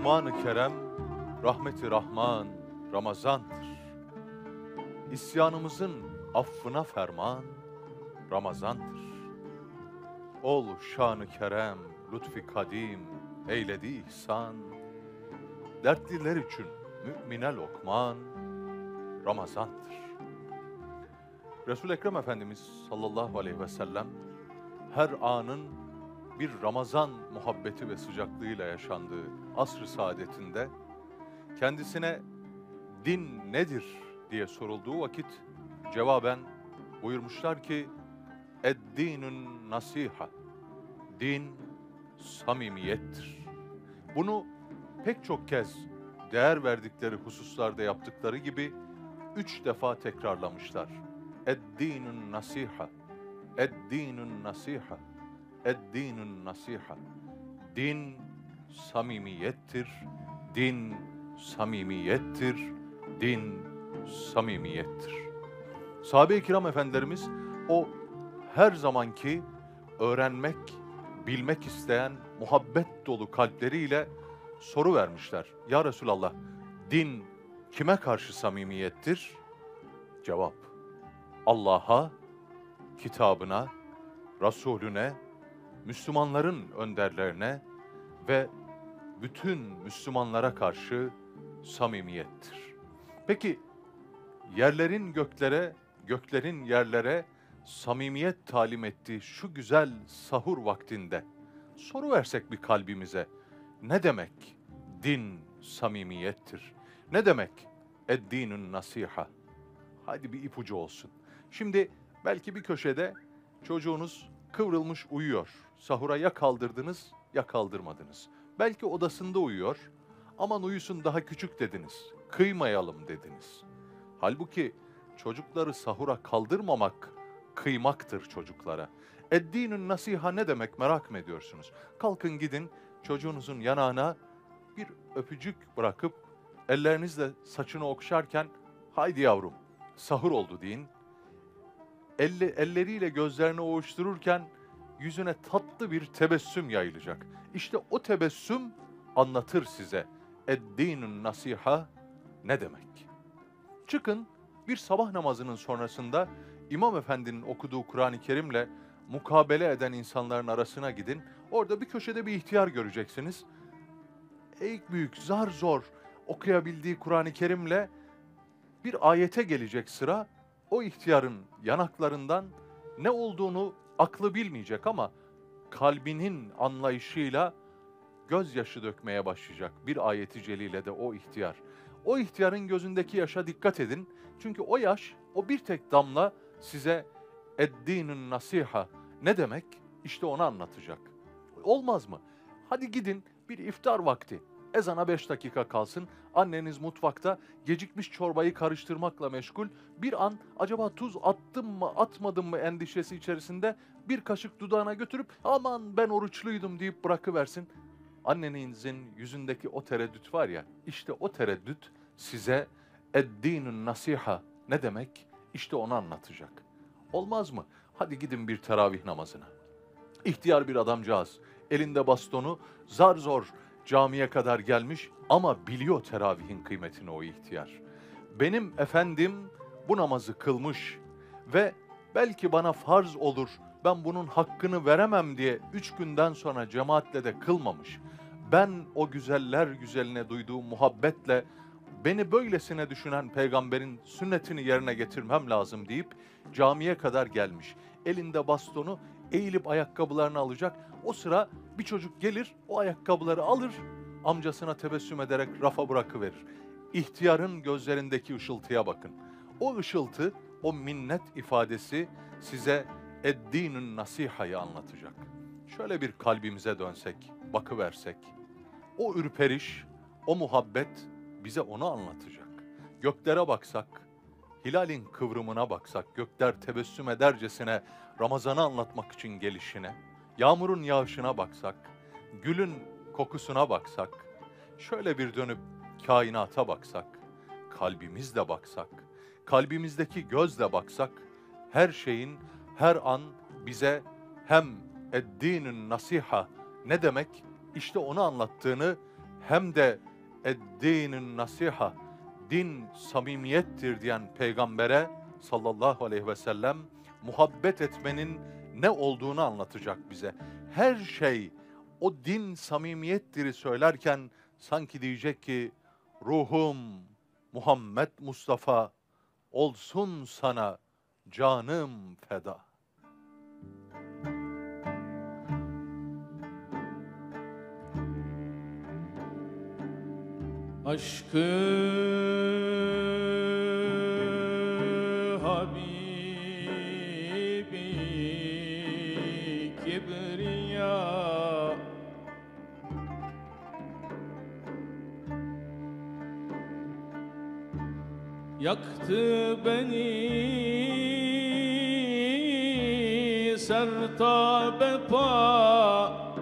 Rahman-ı Kerem, rahmeti Rahman, Ramazan'dır. İsyanımızın affına ferman, Ramazan'dır. Ol şan-ı kerem, lütfi kadim, eyledi ihsan, dertliler için mümine lokman, Ramazan'dır. Resul-i Ekrem Efendimiz sallallahu aleyhi ve sellem, her anın bir Ramazan muhabbeti ve sıcaklığıyla yaşandığı asr-ı saadetinde, kendisine din nedir diye sorulduğu vakit cevaben buyurmuşlar ki, "Ed-dinun nasiha." Din samimiyettir. Bunu pek çok kez değer verdikleri hususlarda yaptıkları gibi 3 defa tekrarlamışlar. Ed-dinun nasiha. Ed-dinun nasiha. Ed-dinun nasiha. Din samimiyettir. Din samimiyettir. Din samimiyettir. Sahabe-i kiram efendilerimiz o her zamanki öğrenmek, bilmek isteyen muhabbet dolu kalpleriyle soru vermişler. Ya Resulallah, din kime karşı samimiyettir? Cevap: Allah'a, kitabına, Resulüne, Müslümanların önderlerine ve bütün Müslümanlara karşı samimiyettir. Peki yerlerin göklere, göklerin yerlere samimiyet talim ettiği şu güzel sahur vaktinde soru versek bir kalbimize, ne demek din samimiyettir? Ne demek ed-dinun nasiha? Hadi bir ipucu olsun. Şimdi belki bir köşede çocuğunuz kıvrılmış uyuyor. Sahura ya kaldırdınız ya kaldırmadınız. Belki odasında uyuyor. Aman uyusun, daha küçük dediniz. Kıymayalım dediniz. Halbuki çocukları sahura kaldırmamak kıymaktır çocuklara. Ed-dinun nasiha ne demek, merak mı ediyorsunuz? Kalkın gidin çocuğunuzun yanağına bir öpücük bırakıp ellerinizle saçını okşarken haydi yavrum sahur oldu deyin. Elleriyle gözlerini ovuştururken yüzüne tatlı bir tebessüm yayılacak. İşte o tebessüm anlatır size ed-dinun nasiha ne demek. Çıkın bir sabah namazının sonrasında İmam Efendi'nin okuduğu Kur'an-ı Kerim'le mukabele eden insanların arasına gidin. Orada bir köşede bir ihtiyar göreceksiniz. Eğik büyük, zar zor okuyabildiği Kur'an-ı Kerim'le bir ayete gelecek sıra. O ihtiyarın yanaklarından ne olduğunu aklı bilmeyecek ama kalbinin anlayışıyla gözyaşı dökmeye başlayacak bir ayeti celile de o ihtiyar. O ihtiyarın gözündeki yaşa dikkat edin. Çünkü o yaş, o bir tek damla size ed-dinun nasiha ne demek? İşte onu anlatacak. Olmaz mı? Hadi gidin bir iftar vakti. Ezana 5 dakika kalsın. Anneniz mutfakta gecikmiş çorbayı karıştırmakla meşgul. Bir an acaba tuz attım mı atmadım mı endişesi içerisinde bir kaşık dudağına götürüp aman ben oruçluydum deyip bırakıversin. Annenizin yüzündeki o tereddüt var ya, işte o tereddüt size ed-dinun nasiha ne demek? İşte onu anlatacak. Olmaz mı? Hadi gidin bir teravih namazına. İhtiyar bir adamcağız, elinde bastonu, zar zor camiye kadar gelmiş ama biliyor teravihin kıymetini o ihtiyar. Benim efendim bu namazı kılmış ve belki bana farz olur, ben bunun hakkını veremem diye 3 günden sonra cemaatle de kılmamış. Ben o güzeller güzeline duyduğum muhabbetle beni böylesine düşünen peygamberin sünnetini yerine getirmem lazım deyip camiye kadar gelmiş. Elinde bastonu, eğilip ayakkabılarını alacak. O sıra bir çocuk gelir, o ayakkabıları alır, amcasına tebessüm ederek rafa bırakıverir. İhtiyarın gözlerindeki ışıltıya bakın. O ışıltı, o minnet ifadesi size ed-dinun nasihayı anlatacak. Şöyle bir kalbimize dönsek, bakıversek, o ürperiş, o muhabbet bize onu anlatacak. Göklere baksak, hilalin kıvrımına baksak, gökler tebessüm edercesine Ramazan'ı anlatmak için gelişine, yağmurun yağışına baksak, gülün kokusuna baksak, şöyle bir dönüp kainata baksak, kalbimizle baksak, kalbimizdeki gözle baksak, her şeyin her an bize hem ed-dinun nasiha ne demek? İşte onu anlattığını hem de eddinün nasiha, din samimiyettir diyen peygambere sallallahu aleyhi ve sellem muhabbet etmenin ne olduğunu anlatacak bize. Her şey o din samimiyettir'i söylerken sanki diyecek ki ruhum Muhammed Mustafa olsun sana canım feda. Aşkı Habibi Kibriya yaktı beni sertab-ı pa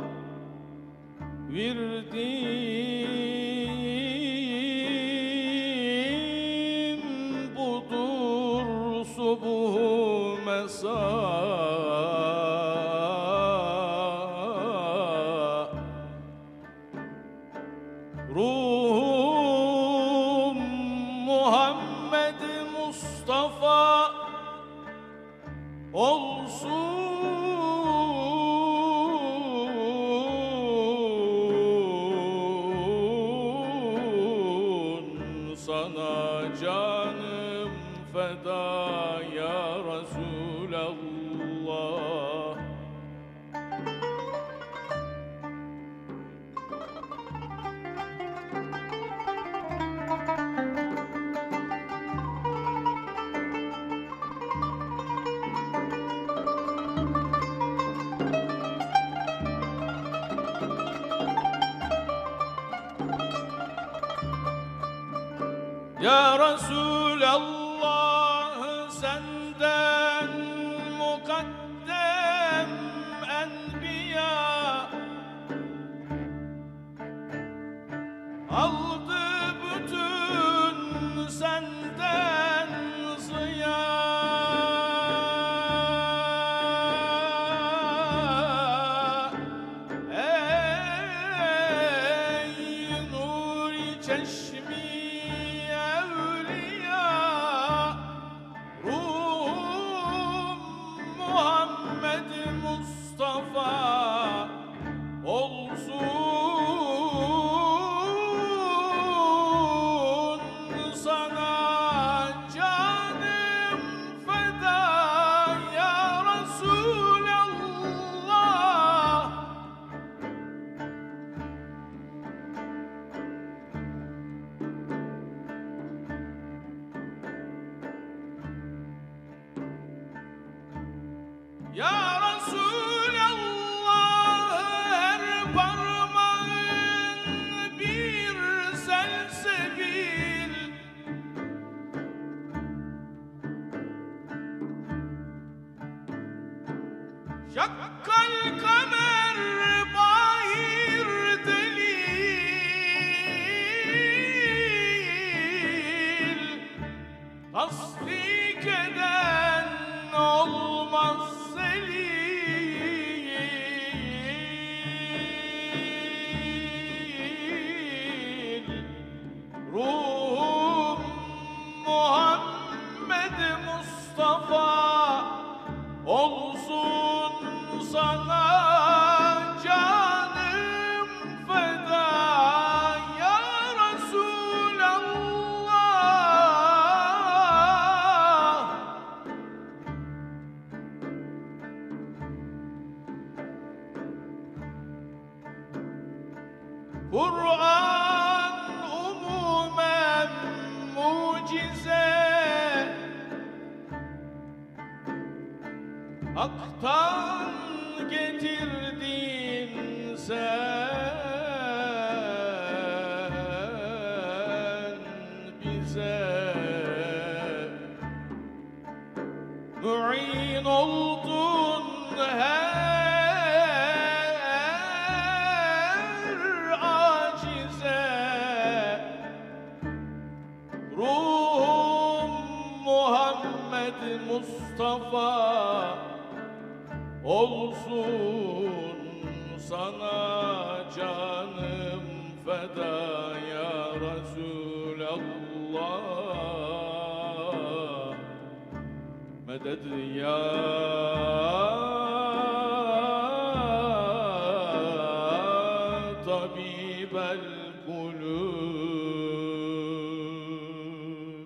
virdim budur subuh mesa ruhum Muhammed Mustafa olsun sana canım feda ya Resulallah. Ya Resulallah senden mukaddem enbiya aldı bütün senden ziya. Ey nur-i çeşmi Mustafa olsun sana canım feda ya Resulallah. Ya Resulallah her parmağın bir selsebil şakkal kamer bahir delil tasdik eden olmaz ruhum Muhammed Mustafa olsun sana canım feda ya Resulallah. Kur'an umumen mucize Hak'tan getirdin sen bize mu'in oldun her ruhum Muhammed Mustafa olsun sana canım feda ya Resulallah. Medet ya tabibel kulub.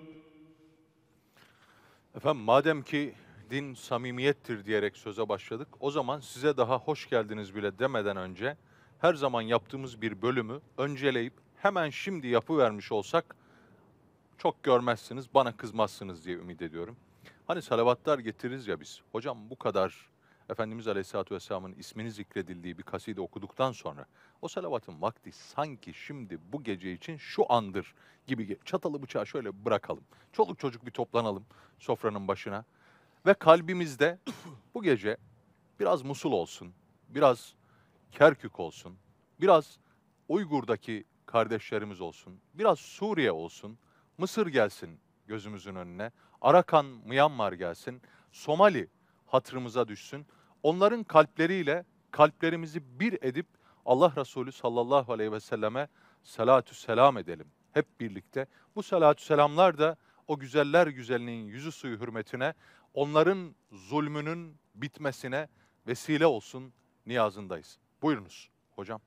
Efendim madem ki din samimiyettir diyerek söze başladık, o zaman size daha hoş geldiniz bile demeden önce her zaman yaptığımız bir bölümü önceleyip hemen şimdi yapıvermiş olsak çok görmezsiniz, bana kızmazsınız diye ümit ediyorum. Hani salavatlar getiririz ya biz. Hocam bu kadar Efendimiz Aleyhisselatü Vesselam'ın ismini zikredildiği bir kaside okuduktan sonra o salavatın vakti sanki şimdi bu gece için şu andır gibi çatalı bıçağı şöyle bırakalım. Çoluk çocuk bir toplanalım sofranın başına ve kalbimizde bu gece biraz Musul olsun, biraz Kerkük olsun, biraz Uygur'daki kardeşlerimiz olsun, biraz Suriye olsun, Mısır gelsin gözümüzün önüne, Arakan, Myanmar gelsin, Somali hatırımıza düşsün. Onların kalpleriyle kalplerimizi bir edip Allah Resulü sallallahu aleyhi ve selleme salatü selam edelim hep birlikte. Bu salatü selamlar da o güzeller güzelinin yüzü suyu hürmetine, onların zulmünün bitmesine vesile olsun niyazındayız. Buyurunuz hocam.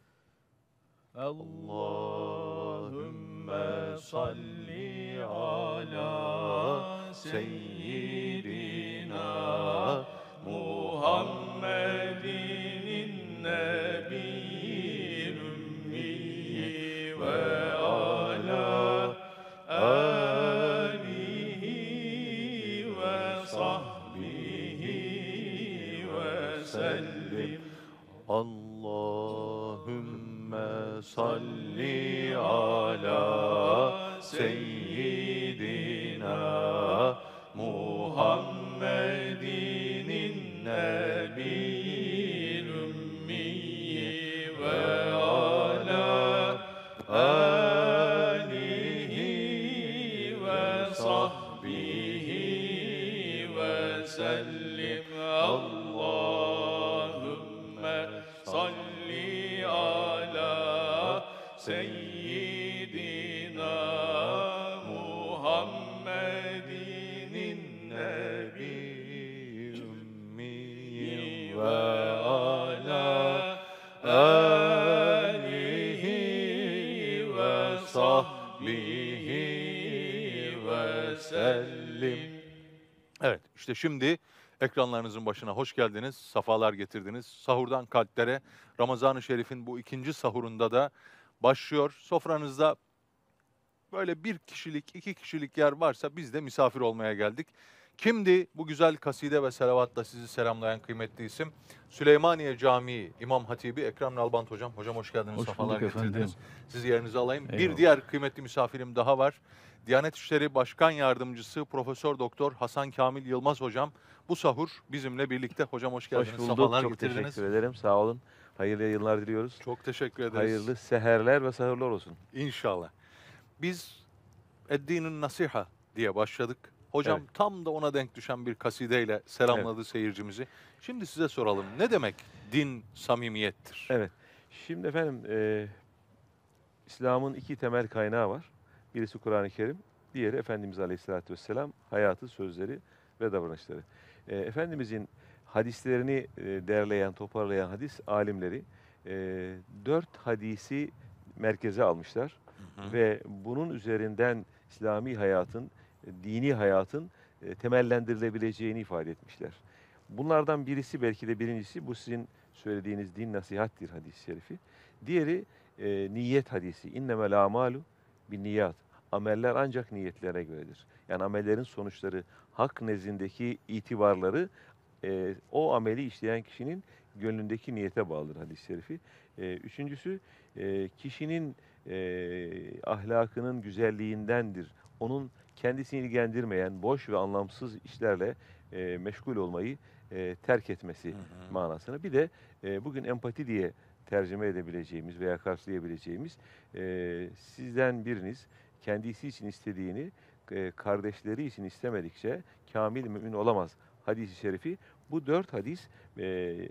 Allahümme salli ala seyyidina Muhammedin nebiyyil ümmi ve ala alihi ve sahbihi ve sellim. Allahümme salli ala seyyidina Muhammedin nebiyyil ümmi ve ala alihi ve sahbihi ve sellim. Allahümme salli ala seyyidina Muhammedin nebiyyil ümmi ve ala alihi ve sahbihi ve sellim. Evet, işte şimdi ekranlarınızın başına hoş geldiniz, safalar getirdiniz. Sahurdan kalplere, Ramazan-ı Şerif'in bu ikinci sahurunda da başlıyor. Sofranızda böyle bir kişilik, iki kişilik yer varsa biz de misafir olmaya geldik. Kimdi bu güzel kaside ve selavatla sizi selamlayan kıymetli isim? Süleymaniye Camii İmam Hatibi Ekrem Nalbant Hocam. Hocam hoş geldiniz, Hoş safalar bulduk efendim. getirdiniz. Sizi yerinize alayım. Bir Eyvallah. diğer kıymetli misafirim daha var. Diyanet İşleri Başkan Yardımcısı Profesör Doktor Hasan Kamil Yılmaz Hocam. Bu sahur bizimle birlikte. Hocam hoş geldiniz, Hoş bulduk. safalar Çok getirdiniz. teşekkür ederim. Sağ olun. Hayırlı yayınlar diliyoruz. Çok teşekkür ederiz. Hayırlı seherler ve sahurlar olsun. İnşallah. Biz Eddin'in Nasiha diye başladık. Hocam Evet. tam da ona denk düşen bir kasideyle selamladı seyircimizi. Şimdi size soralım. Ne demek din samimiyettir? Evet. Şimdi efendim İslam'ın iki temel kaynağı var. Birisi Kur'an-ı Kerim, diğeri Efendimiz Aleyhisselatü Vesselam hayatı, sözleri ve davranışları. Efendimizin hadislerini derleyen, toparlayan hadis alimleri 4 hadisi merkeze almışlar. Hı. Ve bunun üzerinden İslami hayatın, dini hayatın temellendirilebileceğini ifade etmişler. Bunlardan birisi, belki de birincisi, bu sizin söylediğiniz din nasihattir hadis-i şerifi. Diğeri niyet hadisi. İnnemel amalu bin niyat. Ameller ancak niyetlere göredir. Yani amellerin sonuçları, hak nezdindeki itibarları o ameli işleyen kişinin gönlündeki niyete bağlıdır hadis-i şerifi. Üçüncüsü kişinin ahlakının güzelliğindendir. Onun kendisini ilgilendirmeyen boş ve anlamsız işlerle meşgul olmayı terk etmesi manasına. Bir de bugün empati diye tercüme edebileceğimiz veya karşılayabileceğimiz sizden biriniz kendisi için istediğini kardeşleri için istemedikçe kamil mümin olamaz hadis-i şerifi. Bu 4 hadis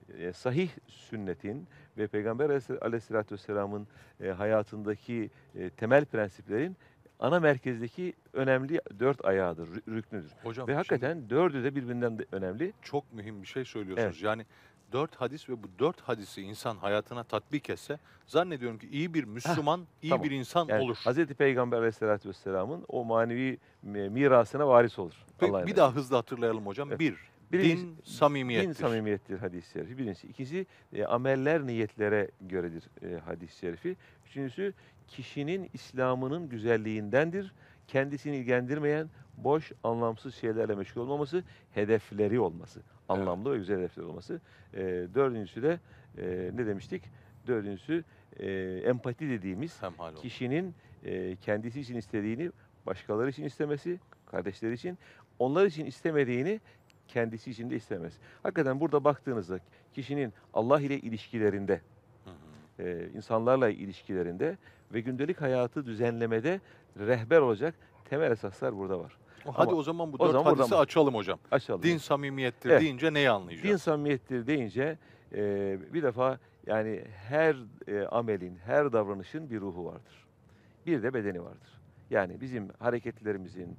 sahih sünnetin ve Peygamber Aleyhisselatü Vesselam'ın hayatındaki temel prensiplerin ana merkezdeki önemli 4 ayağıdır, rüknüdür. Hocam Ve şimdi hakikaten 4'ü de birbirinden de önemli. çok mühim bir şey söylüyorsunuz. Yani 4 hadis ve bu 4 hadisi insan hayatına tatbik etse zannediyorum ki iyi bir Müslüman, iyi tamam. bir insan Yani olur. Hazreti Peygamber Aleyhisselatü Vesselam'ın o manevi mirasına varis olur. Ve Allah'ın bir izniyle. daha hızlı hatırlayalım hocam. Evet. Bir, Birincisi, din samimiyettir. Din samimiyettir hadis-i şerifi. Birincisi. İkincisi ameller niyetlere göredir hadis-i şerifi. Üçüncüsü kişinin İslam'ının güzelliğindendir. Kendisini ilgilendirmeyen boş, anlamsız şeylerle meşgul olmaması, hedefleri olması. Anlamlı ve güzel hedefleri olması. Dördüncüsü de ne demiştik? Dördüncüsü empati dediğimiz Hemhal olmak. kişinin kendisi için istediğini başkaları için istemesi, kardeşleri için, onlar için istemediğini kendisi için de istemez. Hakikaten burada baktığınızda kişinin Allah ile ilişkilerinde, Hı hı. insanlarla ilişkilerinde ve gündelik hayatı düzenlemede rehber olacak temel esaslar burada var. Hadi Ama o zaman bu o 4 zaman buradan hadisi açalım hocam. Açalım. Din samimiyettir Evet. deyince neyi Din anlayacağız? samimiyettir deyince bir defa yani her amelin, her davranışın bir ruhu vardır. Bir de bedeni vardır. Yani bizim hareketlerimizin,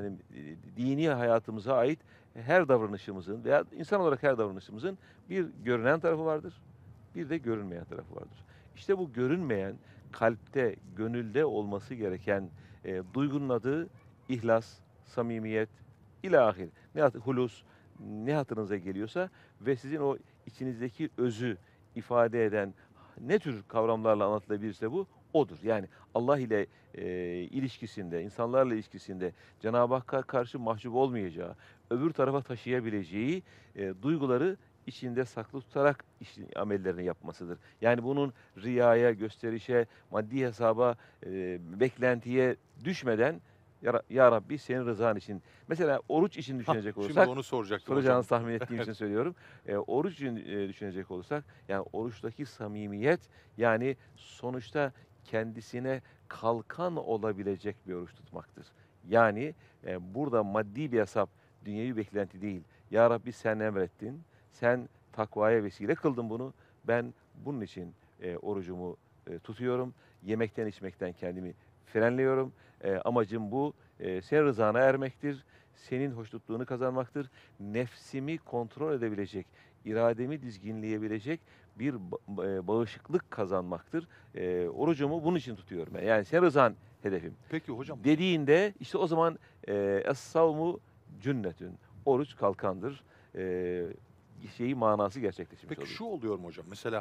dini hayatımıza ait her davranışımızın veya insan olarak her davranışımızın bir görünen tarafı vardır, bir de görünmeyen tarafı vardır. İşte bu görünmeyen, kalpte, gönülde olması gereken duygunun adı ihlas, samimiyet, ilahir, hulus, ne hatırınıza geliyorsa ve sizin o içinizdeki özü ifade eden ne tür kavramlarla anlatılabilirse bu odur. Yani Allah ile ilişkisinde, insanlarla ilişkisinde Cenab-ı Hakk'a karşı mahcup olmayacağı, öbür tarafa taşıyabileceği duyguları içinde saklı tutarak amellerini yapmasıdır. Yani bunun riyaya, gösterişe, maddi hesaba, beklentiye düşmeden ya Rabbi senin rızan için. Mesela oruç için düşünecek Şimdi olursak, onu soracaktım hocam. soracağınızı tahmin ettiğim için söylüyorum. Oruç için düşünecek olursak, yani oruçtaki samimiyet, yani sonuçta kendisine kalkan olabilecek bir oruç tutmaktır. Yani burada maddi bir hesap, dünyevi beklenti değil. Ya Rabbi sen emrettin, sen takvaya vesile kıldın bunu. Ben bunun için orucumu tutuyorum. Yemekten içmekten kendimi frenliyorum. Amacım bu. Senin rızana ermektir. Senin hoşnutluğunu kazanmaktır. Nefsimi kontrol edebilecek, irademi dizginleyebilecek bir bağışıklık kazanmaktır. Orucumu bunun için tutuyorum. Yani senin rızan hedefim. Peki hocam, Dediğinde işte o zaman es-savmu cünnetün. Oruç kalkandır. Manası gerçekleşmiş peki oluyor. şu oluyor mu hocam? Mesela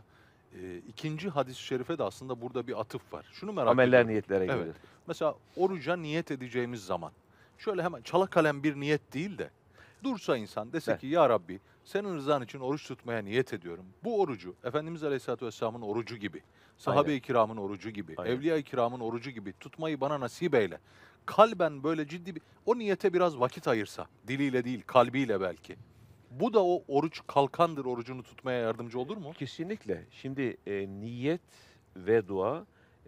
ikinci hadis-i şerife de aslında burada bir atıf var. Şunu merak Ameller ediyorum. niyetlere Evet. göre. Mesela oruca niyet edeceğimiz zaman şöyle hemen çala kalem bir niyet değil de dursa insan dese Evet. ki ya Rabbi senin rızan için oruç tutmaya niyet ediyorum. Bu orucu Efendimiz Aleyhisselatü Vesselam'ın orucu gibi, sahabe-i kiramın orucu gibi, Aynen. evliya-i kiramın orucu gibi tutmayı bana nasip eyle. Kalben böyle ciddi bir o niyete biraz vakit ayırsa, diliyle değil kalbiyle belki. Bu da o oruç kalkandır, orucunu tutmaya yardımcı olur mu? Kesinlikle. Şimdi niyet ve dua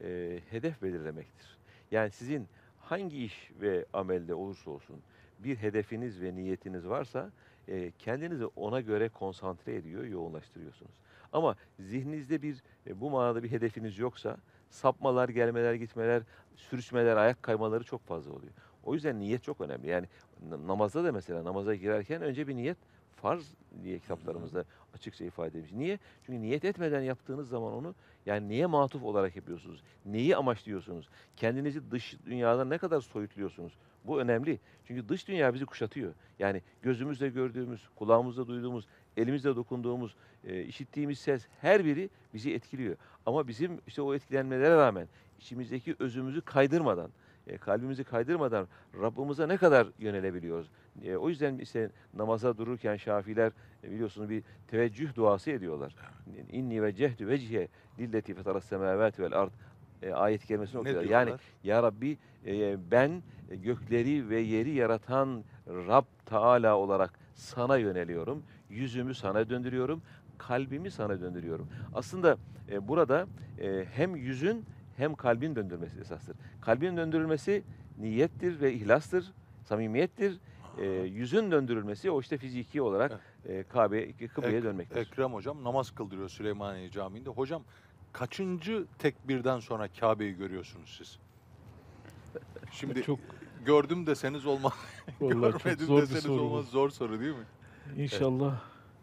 hedef belirlemektir. Yani sizin hangi iş ve amelde olursa olsun bir hedefiniz ve niyetiniz varsa kendinizi ona göre konsantre ediyor, yoğunlaştırıyorsunuz. Ama zihninizde bir bu manada bir hedefiniz yoksa sapmalar, gelmeler, gitmeler, sürüşmeler, ayak kaymaları çok fazla oluyor. O yüzden niyet çok önemli. Yani namazda da mesela namaza girerken önce bir niyet farz diye kitaplarımızda açıkça ifade edilmiş. Niye? Çünkü niyet etmeden yaptığınız zaman onu yani neye matuf olarak yapıyorsunuz? Neyi amaçlıyorsunuz? Kendinizi dış dünyadan ne kadar soyutluyorsunuz? Bu önemli. Çünkü dış dünya bizi kuşatıyor. Yani gözümüzle gördüğümüz, kulağımızla duyduğumuz, elimizle dokunduğumuz, işittiğimiz ses her biri bizi etkiliyor. Ama bizim işte o etkilenmelere rağmen içimizdeki özümüzü kaydırmadan, kalbimizi kaydırmadan Rabbimize ne kadar yönelebiliyoruz? O yüzden işte namaza dururken Şafiler biliyorsunuz bir teveccüh duası ediyorlar. İnni vecehtu vecihe lilleti fetaras semavati vel ard ayet-i kerimesini Ne okuyorlar. diyorlar? Yani ya Rabbi ben gökleri ve yeri yaratan Rab Teala olarak sana yöneliyorum. Yüzümü sana döndürüyorum. Kalbimi sana döndürüyorum. Aslında burada hem yüzün hem kalbin döndürmesi esastır. Kalbin döndürülmesi niyettir ve ihlastır, samimiyettir. Yüzün döndürülmesi o işte fiziki olarak kıbleye dönmektir. Ekrem hocam namaz kıldırıyor Süleymaniye Camii'nde. Hocam kaçıncı tekbirden sonra Kabe'yi görüyorsunuz siz? Şimdi Çok gördüm deseniz olmaz. vallahi çok Görmedim zor bir deseniz soru bu. olmaz. Zor soru değil mi? İnşallah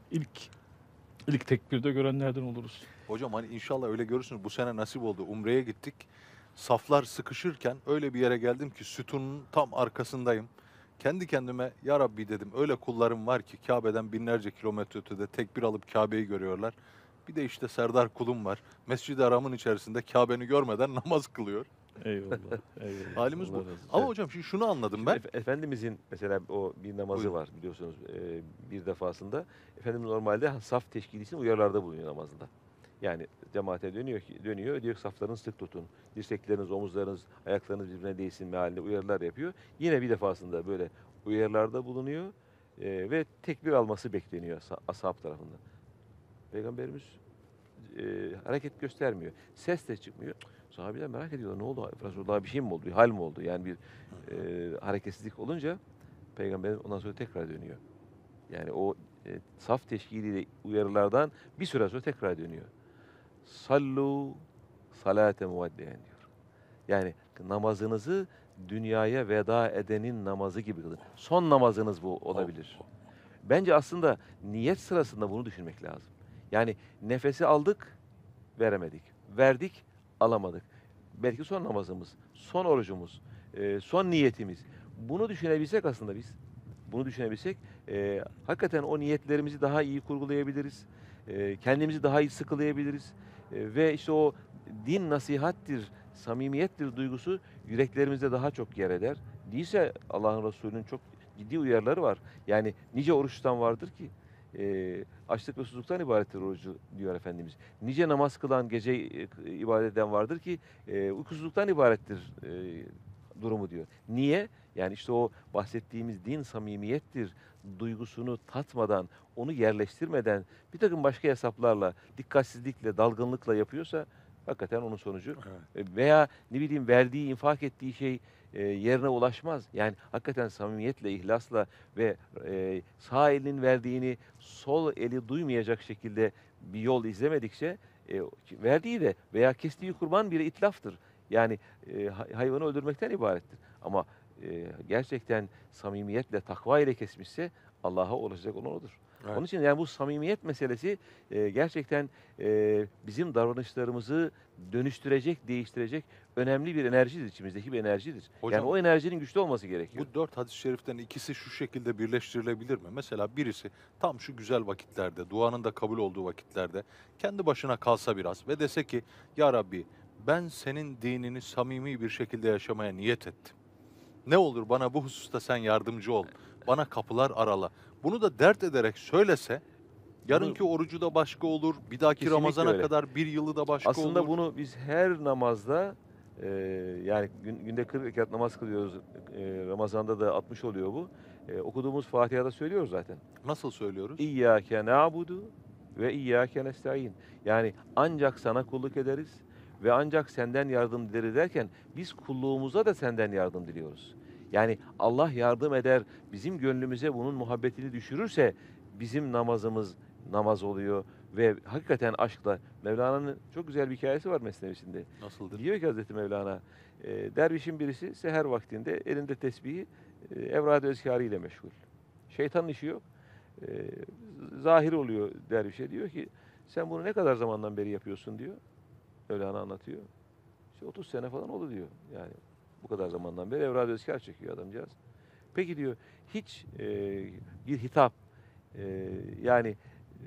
ilk tekbirde görenlerden oluruz. Hocam hani inşallah öyle görürsünüz. Bu sene nasip oldu. Umre'ye gittik. Saflar sıkışırken öyle bir yere geldim ki sütunun tam arkasındayım. Kendi kendime ya Rabbi dedim, öyle kullarım var ki Kabe'den binlerce kilometre ötede tekbir alıp Kabe'yi görüyorlar. Bir de işte Serdar kulum var. Mescid-i Haram'ın içerisinde Kabe'ni görmeden namaz kılıyor. Eyvallah. Eyvallah. Halimiz bu. Allah razı olsun. Ama hocam şimdi şunu anladım ben. Efendimizin mesela o bir namazı Buyurun. var biliyorsunuz bir defasında. Efendimiz normalde saf teşkili için uyarılarda bulunuyor namazında. Yani cemaate dönüyor diyor ki saflarını sık tutun. Dirsekleriniz, omuzlarınız, ayaklarınız birbirine değsin mealinde uyarılar yapıyor. Yine bir defasında böyle uyarılarda bulunuyor ve tekbir alması bekleniyor ashab tarafından. Peygamberimiz hareket göstermiyor. Ses de çıkmıyor. Sahabeler merak ediyorlar. Ne oldu? Resulullah'a bir şey mi oldu? Bir hal mi oldu? Yani bir hareketsizlik olunca Peygamberimiz ondan sonra tekrar dönüyor. Yani o saf teşkiliyle uyarılardan bir süre sonra tekrar dönüyor. Sallu salate muveddiyen diyor. Yani namazınızı dünyaya veda edenin namazı gibi kılın. Son namazınız bu olabilir. Bence aslında niyet sırasında bunu düşünmek lazım. Yani nefesi aldık, veremedik. Verdik, alamadık. Belki son namazımız, son orucumuz, son niyetimiz. Bunu düşünebilsek aslında biz, bunu düşünebilsek hakikaten o niyetlerimizi daha iyi kurgulayabiliriz. Kendimizi daha iyi sıkılayabiliriz. Ve işte o din nasihattir, samimiyettir duygusu yüreklerimizde daha çok yer eder. Değilse Allah'ın Resulü'nün çok ciddi uyarıları var. Yani nice oruç tutan vardır ki açlık ve susuzluktan ibarettir orucu diyor Efendimiz. Nice namaz kılan, gece ibadet eden vardır ki uykusuzluktan ibarettir durumu diyor. Niye? Yani işte o bahsettiğimiz din samimiyettir duygusunu tatmadan, onu yerleştirmeden bir takım başka hesaplarla, dikkatsizlikle, dalgınlıkla yapıyorsa hakikaten onun sonucu veya ne bileyim verdiği, infak ettiği şey yerine ulaşmaz. Yani hakikaten samimiyetle, ihlasla ve sağ elinin verdiğini sol eli duymayacak şekilde bir yol izlemedikçe verdiği de veya kestiği kurban bir itlaftır. Yani hayvanı öldürmekten ibarettir. Ama gerçekten samimiyetle, takva ile kesmişse Allah'a ulaşacak olan odur. Evet. Onun için yani bu samimiyet meselesi gerçekten bizim davranışlarımızı dönüştürecek, değiştirecek önemli bir enerjidir, içimizdeki bir enerjidir. Hocam, yani o enerjinin güçlü olması gerekiyor. bu 4 hadis-i şeriften ikisi şu şekilde birleştirilebilir mi? Mesela birisi tam şu güzel vakitlerde, duanın da kabul olduğu vakitlerde kendi başına kalsa biraz ve dese ki ya Rabbi ben senin dinini samimi bir şekilde yaşamaya niyet ettim. Ne olur bana bu hususta sen yardımcı ol. Bana kapılar arala. Bunu da dert ederek söylese yarınki orucu da başka olur. Bir dahaki Kesinlikle Ramazan'a öyle. kadar bir yılı da başka Aslında olur. bunu biz her namazda yani günde 40 rekat namaz kılıyoruz. Ramazan'da da 60 oluyor bu. Okuduğumuz Fatiha'da söylüyoruz zaten. Nasıl söylüyoruz? İyyâke na'budu ve iyyâke nestaîn. Yani ancak sana kulluk ederiz ve ancak senden yardım dileriz derken biz kulluğumuza da senden yardım diliyoruz. Yani Allah yardım eder, bizim gönlümüze bunun muhabbetini düşürürse bizim namazımız namaz oluyor ve hakikaten aşkla. Mevlana'nın çok güzel bir hikayesi var Mesnevisinde. Nasıldır? Diyor ki Hazreti Mevlana, dervişin birisi seher vaktinde elinde tesbihi evrad-ı ezkârı ile meşgul. Şeytanın işi yok. Zahir oluyor dervişe, diyor ki sen bunu ne kadar zamandan beri yapıyorsun diyor. Mevlana anlatıyor. İşte 30 sene falan oldu diyor. Yani bu kadar zamandan beri evrad-ı ezkâr çekiyor adamcağız. Peki diyor hiç bir hitap yani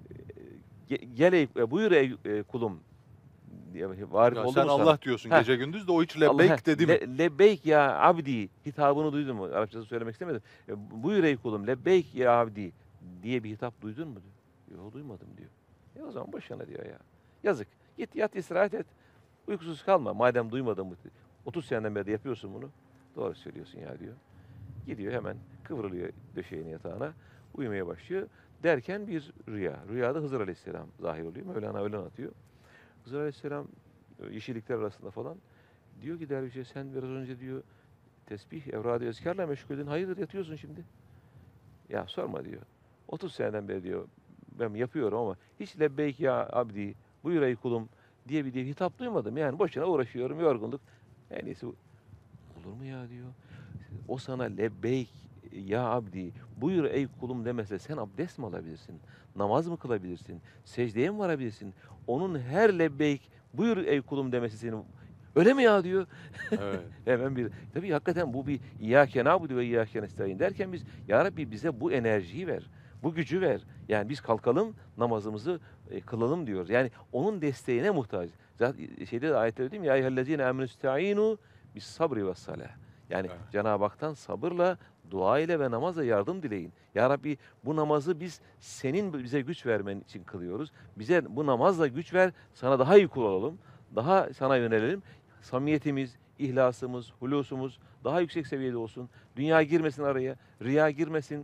gel buyur ey kulum diye varif Ya oldu sen mu sana? Allah diyorsun Heh. gece gündüz de o hiç Allah, lebbeyk dedi mi? Lebbeyk ya abdi hitabını duydun mu? Arapçası söylemek istemedim. Buyur ey kulum lebbeyk ya abdi diye bir hitap duydun mu diyor. Yok duymadım diyor. O zaman boşuna diyor ya. Yazık. Git yat istirahat et. Uykusuz kalma. Madem duymadın mı? 30 seneden beri de yapıyorsun bunu. Doğru söylüyorsun ya diyor. Gidiyor hemen kıvrılıyor döşeğine yatağına. Uyumaya başlıyor. Derken bir rüya. Rüyada Hızır Aleyhisselam zahir oluyor. Mevlana öyle anlatıyor. Hızır Aleyhisselam yeşillikler arasında falan. Diyor ki dervişe sen biraz önce diyor tesbih, evrad-ı ezkârla meşguldün. Hayırdır yatıyorsun şimdi? Ya sorma diyor. 30 seneden beri diyor ben yapıyorum ama hiç lebbeyk ya abdi, buyur ey kulum diye bir hitap duymadım. Yani boşuna uğraşıyorum, yorgunluk. En iyisi olur mu ya diyor. O sana lebbeyk ya abdi, buyur ey kulum demese sen abdest mi alabilirsin? Namaz mı kılabilirsin? Secdeye mi varabilirsin? Onun her lebbeyk, buyur ey kulum demesi senin öyle mi ya diyor. Evet. Hemen bir tabii hakikaten bu bir İyyâke na'budu ve İyyâke nestaîn derken biz ya Rabbi bize bu enerjiyi ver. Bu gücü ver. Yani biz kalkalım namazımızı kılalım diyoruz. Yani onun desteğine muhtaç. Zaten şeyde de ayette dedim ya eyyühellezîne âmenû ista'înû bis sabri ve salah. Yani Evet. Cenab-ı Hak'tan sabırla, dua ile ve namazla yardım dileyin. Ya Rabbi bu namazı biz senin bize güç vermen için kılıyoruz. Bize bu namazla güç ver, sana daha iyi kul olalım. Daha sana yönelelim. Samimiyetimiz, ihlasımız, hulusumuz daha yüksek seviyede olsun. Dünya girmesin araya, riya girmesin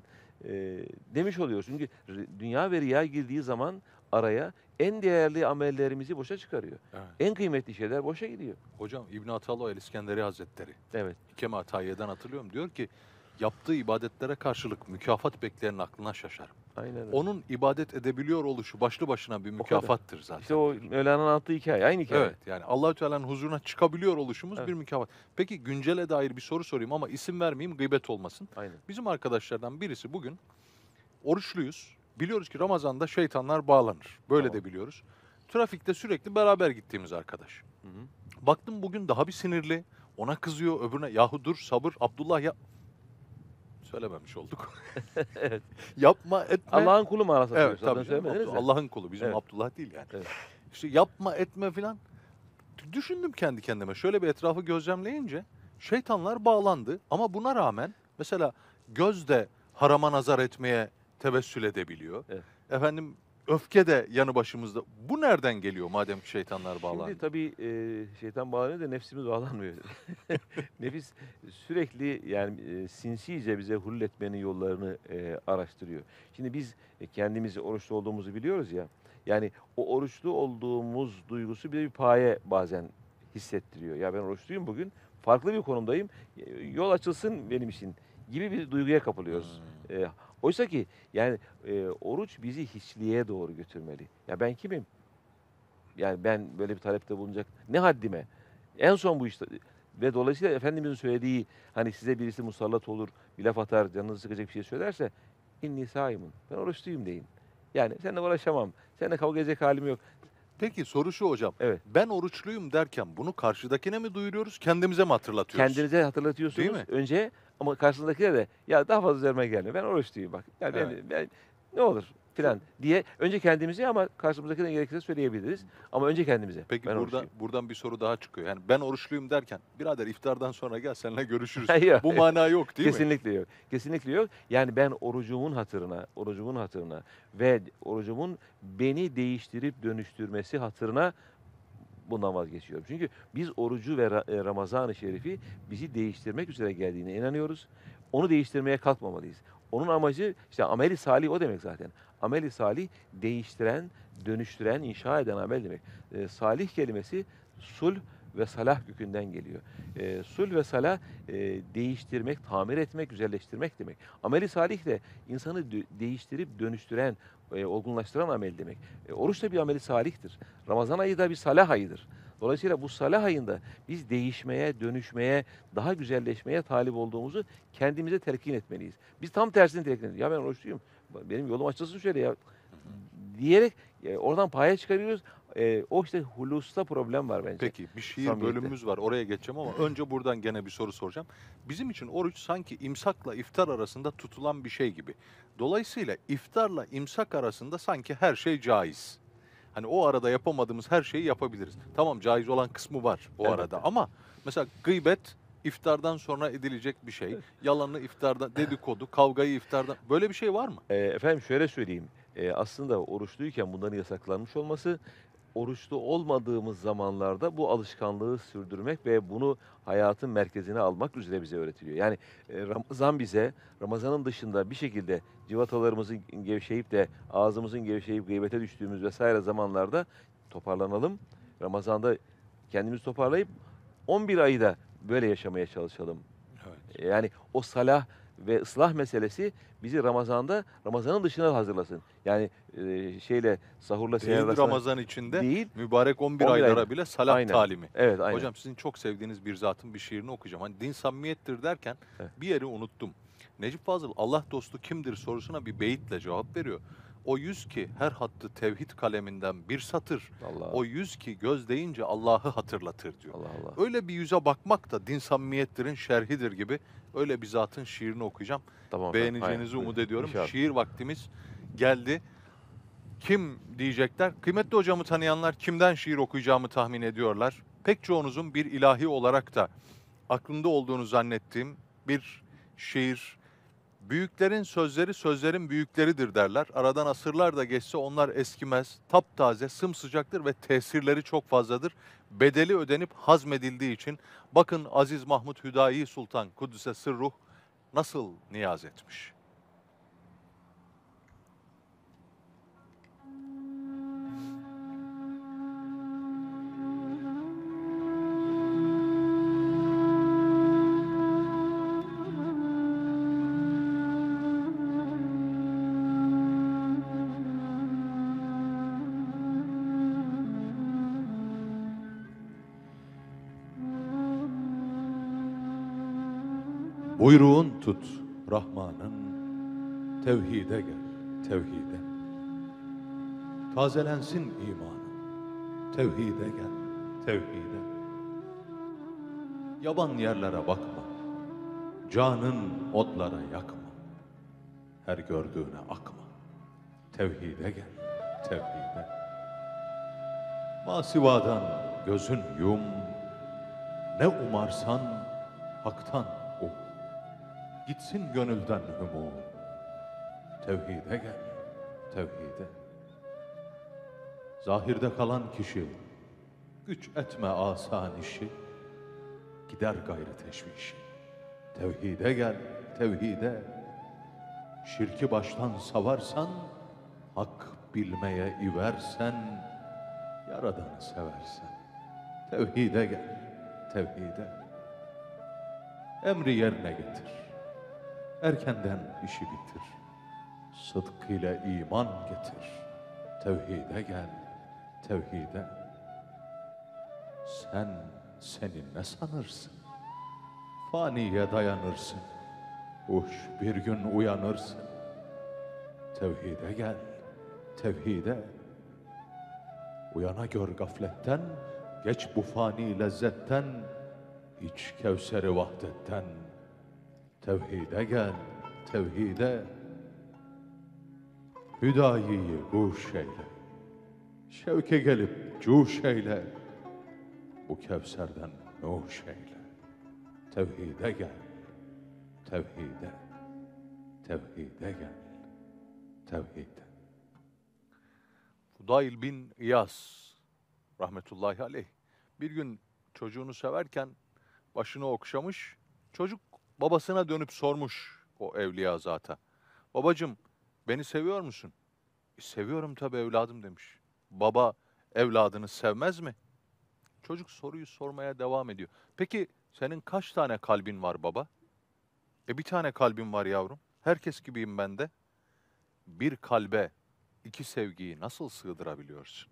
demiş oluyoruz. Çünkü dünya ve riya girdiği zaman araya en değerli amellerimizi boşa çıkarıyor. Evet. En kıymetli şeyler boşa gidiyor. Hocam İbn Atalıoğlu el-İskenderi Hazretleri Evet. Hikeme Atayiye'den hatırlıyorum. Diyor ki yaptığı ibadetlere karşılık mükafat bekleyenin aklına şaşarım. Aynen öyle. Onun ibadet edebiliyor oluşu başlı başına bir kadar. mükafattır zaten. İşte o Mevlana'nın anlattığı hikaye, aynı hikaye. Evet, yani Allahü Teala'nın huzuruna çıkabiliyor oluşumuz Evet. bir mükafat. Peki güncele dair bir soru sorayım ama isim vermeyeyim, gıybet olmasın. Aynen. Bizim arkadaşlardan birisi bugün oruçluyuz. Biliyoruz ki Ramazan'da şeytanlar bağlanır. Böyle Tamam. de biliyoruz. Trafikte sürekli beraber gittiğimiz arkadaş. Hı hı. Baktım bugün daha bir sinirli. Ona kızıyor, öbürüne yahu dur sabır Abdullah ya... Söylememiş olduk. Evet. Yapma etme. Allah'ın kulu manasında Evet söylüyorsun. tabii Adını canım, söylemediniz de. Allah'ın kulu. Bizim Evet. Abdullah değil yani. Evet. İşte yapma etme filan. Düşündüm kendi kendime. Şöyle bir etrafı gözlemleyince şeytanlar bağlandı. Ama buna rağmen mesela göz de harama nazar etmeye tevessül edebiliyor. Evet. Efendim öfke de yanı başımızda. Bu nereden geliyor madem ki şeytanlar bağlandı? Şimdi tabii şeytan bağlanıyor da nefsimiz bağlanmıyor. Nefis sürekli yani sinsice bize hulul etmenin yollarını araştırıyor. Şimdi biz kendimizi oruçlu olduğumuzu biliyoruz ya. Yani o oruçlu olduğumuz duygusu bize bir paye bazen hissettiriyor. Ya ben oruçluyum bugün, farklı bir konumdayım. Yol açılsın benim için gibi bir duyguya kapılıyoruz. Oysa ki yani oruç bizi hiçliğe doğru götürmeli. Ya ben kimim? Yani ben böyle bir talepte bulunacak ne haddime? En son bu işte ve dolayısıyla Efendimizin söylediği hani size birisi musallat olur, bir laf atar, canınızı sıkacak bir şey söylerse inni saimun. Ben oruçluyum deyin. Yani seninle uğraşamam. Seninle kavga edecek halim yok. Peki soru şu hocam. Evet. Ben oruçluyum derken bunu karşıdakine mi duyuruyoruz, kendimize mi hatırlatıyoruz? Kendinize hatırlatıyorsunuz Değil mi? önce ama karşınızdakine de ya daha fazla üzerime gelme. Ben oruçluyum bak. Yani Evet. ben ne olur filan diye önce kendimize ama karşımızdakine gerekirse söyleyebiliriz. Ama önce kendimize. Peki Ben oruçluyum. buradan bir soru daha çıkıyor. Yani ben oruçluyum derken birader iftardan sonra gel seninle görüşürüz. Yok. Bu mana yok değil mi? Kesinlikle yok. Kesinlikle yok. Yani ben orucumun hatırına ve orucumun beni değiştirip dönüştürmesi hatırına bundan vazgeçiyorum. Çünkü biz orucu ve Ramazan-ı Şerif'i bizi değiştirmek üzere geldiğine inanıyoruz. Onu değiştirmeye kalkmamalıyız. Onun amacı işte ameli salih o demek zaten. Ameli salih değiştiren, dönüştüren, inşa eden amel demek. Salih kelimesi sulh ve salah kökünden geliyor. Sulh ve salah değiştirmek, tamir etmek, güzelleştirmek demek. Ameli salih de insanı değiştirip dönüştüren, olgunlaştıran amel demek. Oruç da bir ameli salihtir. Ramazan ayı da bir salah ayıdır. Dolayısıyla bu salah ayında biz değişmeye, dönüşmeye, daha güzelleşmeye talip olduğumuzu kendimize telkin etmeliyiz. Biz tam tersini telkin ediyoruz. Ya ben oruçluyum, benim yolum açılsın şöyle ya diyerek oradan paya çıkarıyoruz. O işte hulusta problem var bence. Peki bir şiir Samimiyette. bölümümüz var oraya geçeceğim ama önce buradan gene bir soru soracağım. Bizim için oruç sanki imsakla iftar arasında tutulan bir şey gibi. Dolayısıyla iftarla imsak arasında sanki her şey caiz. Hani o arada yapamadığımız her şeyi yapabiliriz. Tamam caiz olan kısmı var o Elbette. arada ama mesela gıybet iftardan sonra edilecek bir şey. Yalanı iftardan, dedikodu, kavgayı iftardan böyle bir şey var mı? Efendim şöyle söyleyeyim. Aslında oruçluyken bunların yasaklanmış olması, oruçlu olmadığımız zamanlarda bu alışkanlığı sürdürmek ve bunu hayatın merkezine almak üzere bize öğretiliyor. Yani Ramazan bize, Ramazan'ın dışında bir şekilde civatalarımızın gevşeyip de ağzımızın gevşeyip gıybete düştüğümüz vesaire zamanlarda toparlanalım. Ramazan'da kendimizi toparlayıp 11 ayı da böyle yaşamaya çalışalım. Evet. Yani o salah ve ıslah meselesi bizi Ramazan'ın dışına hazırlasın. Yani sahurla seher Değil arasında Ramazan içinde değil. mübarek 11 11 aylara ayda. bile salat Aynen. talimi. Evet, aynen. Hocam sizin çok sevdiğiniz bir zatın bir şiirini okuyacağım. Hani din samimiyettir derken Evet. bir yeri unuttum. Necip Fazıl Allah dostu kimdir sorusuna bir beyitle cevap veriyor. O yüz ki her hattı tevhid kaleminden bir satır. Allah O yüz ki göz deyince Allah'ı hatırlatır diyor. Allah Allah. Öyle bir yüze bakmak da din samimiyettirin şerhidir gibi öyle bir zatın şiirini okuyacağım. Tamam. Beğeneceğinizi umut ediyorum. İnşallah. Şiir vaktimiz geldi. Kim diyecekler? Kıymetli hocamı tanıyanlar kimden şiir okuyacağımı tahmin ediyorlar. Pek çoğunuzun bir ilahi olarak da aklında olduğunu zannettiğim bir şiir. Büyüklerin sözleri sözlerin büyükleridir derler. Aradan asırlar da geçse onlar eskimez. Taptaze, sımsıcaktır ve tesirleri çok fazladır. Bedeli ödenip hazmedildiği için bakın Aziz Mahmud Hüdayi Sultan Kudüs'e sırruh nasıl niyaz etmiş. Buyruğun tut Rahman'ın, tevhide gel, tevhide. Tazelensin imanın, tevhide gel, tevhide. Yaban yerlere bakma, canın otlara yakma. Her gördüğüne akma, tevhide gel, tevhide. Masivadan gözün yum, ne umarsan haktan um. Gitsin gönülden hümum. Tevhide gel, tevhide. Zahirde kalan kişi, güç etme asan işi, gider gayrı teşvişi. Tevhide gel, tevhide. Şirki baştan savarsan, hak bilmeye iversen, Yaradan'ı seversen. Tevhide gel, tevhide. Emri yerine getir. Erkenden işi bitir. Sıdk ile iman getir. Tevhide gel, tevhide. Sen seni ne sanırsın? Faniye dayanırsın. Uş bir gün uyanırsın. Tevhide gel, tevhide. Uyana gör gafletten, geç bu fani lezzetten, iç Kevser-i vahdetten. Tevhide gel, tevhide. Hüdayi'yi huş eyle. Şevke gelip cuş eyle. Bu Kevser'den nuş eyle. Tevhide gel, tevhide. Tevhide gel, tevhide. Fudayl bin İyaz rahmetullahi aleyh bir gün çocuğunu severken başını okşamış. Çocuk babasına dönüp sormuş o evliya zata. Babacığım beni seviyor musun? Seviyorum tabii evladım demiş. Baba evladını sevmez mi? Çocuk soruyu sormaya devam ediyor. Peki senin kaç tane kalbin var baba? Bir tane kalbim var yavrum. Herkes gibiyim ben de. Bir kalbe iki sevgiyi nasıl sığdırabiliyorsun?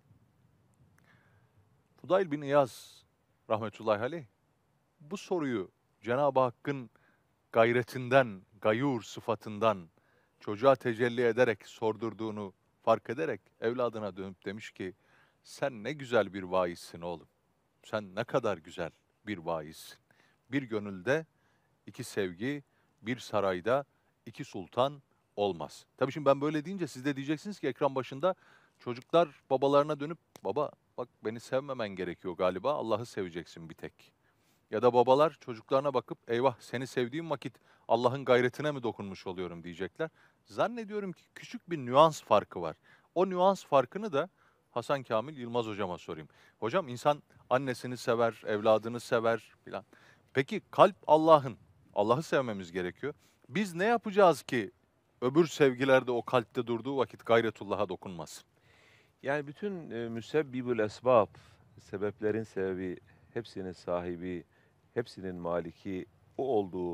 Fudayl bin İyaz rahmetullahi aleyh bu soruyu Cenab-ı Hakk'ın gayretinden, gayur sıfatından çocuğa tecelli ederek sordurduğunu fark ederek evladına dönüp demiş ki sen ne güzel bir vaizsin oğlum. Sen ne kadar güzel bir vaizsin. Bir gönülde iki sevgi, bir sarayda iki sultan olmaz. Tabii şimdi ben böyle deyince siz de diyeceksiniz ki ekran başında çocuklar babalarına dönüp baba bak beni sevmemen gerekiyor galiba Allah'ı seveceksin bir tek. Ya da babalar çocuklarına bakıp eyvah seni sevdiğim vakit Allah'ın gayretine mi dokunmuş oluyorum diyecekler. Zannediyorum ki küçük bir nüans farkı var. O nüans farkını da Hasan Kamil Yılmaz hocama sorayım. Hocam insan annesini sever, evladını sever filan. Peki kalp Allah'ın. Allah'ı sevmemiz gerekiyor. Biz ne yapacağız ki öbür sevgilerde o kalpte durduğu vakit gayretullah'a dokunmasın? Yani bütün müsebbibül esbab, sebeplerin sebebi, hepsinin sahibi, hepsinin maliki o olduğu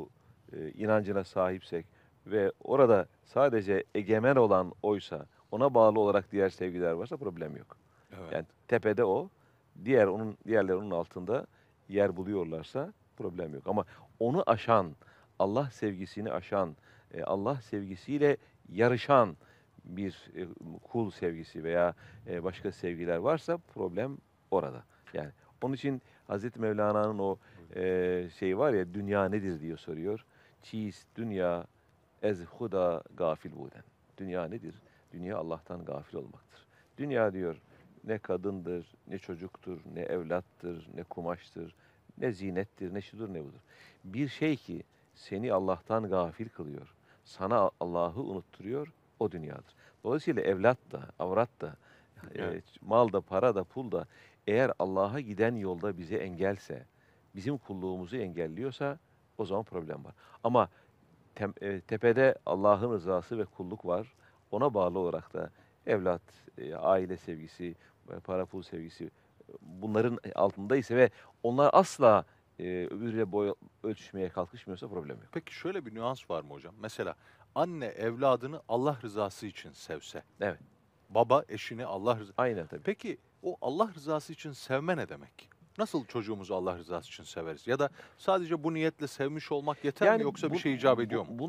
inancına sahipsek ve orada sadece egemen olan oysa, ona bağlı olarak diğer sevgiler varsa problem yok. Evet. Yani tepede o, diğerleri onun altında yer buluyorlarsa problem yok. Ama onu aşan, Allah sevgisini aşan, Allah sevgisiyle yarışan bir kul sevgisi veya başka sevgiler varsa problem orada. Yani onun için Hazreti Mevlana'nın o şeyi var ya, dünya nedir diye soruyor. Çiz dünya ez huda gafil buden. Dünya nedir? Dünya Allah'tan gafil olmaktır. Dünya diyor ne kadındır, ne çocuktur, ne evlattır, ne kumaştır, ne zinettir, ne şudur ne budur. Bir şey ki seni Allah'tan gafil kılıyor, sana Allah'ı unutturuyor, o dünyadır. Dolayısıyla evlat da, avrat da, Evet. mal da, para da, pul da eğer Allah'a giden yolda bize engelse, bizim kulluğumuzu engelliyorsa o zaman problem var. Ama tepede Allah'ın rızası ve kulluk var. Ona bağlı olarak da evlat, aile sevgisi, para pul sevgisi bunların altında ise ve onlar asla öbürüyle boy ölçüşmeye kalkışmıyorsa problem yok. Peki şöyle bir nüans var mı hocam? Mesela anne evladını Allah rızası için sevse. Evet. Baba eşini Allah rızası. Aynen tabii. Peki o Allah rızası için sevme ne demek? Nasıl çocuğumuzu Allah rızası için severiz? Ya da sadece bu niyetle sevmiş olmak yeter mi yoksa bir şey icap ediyor mu?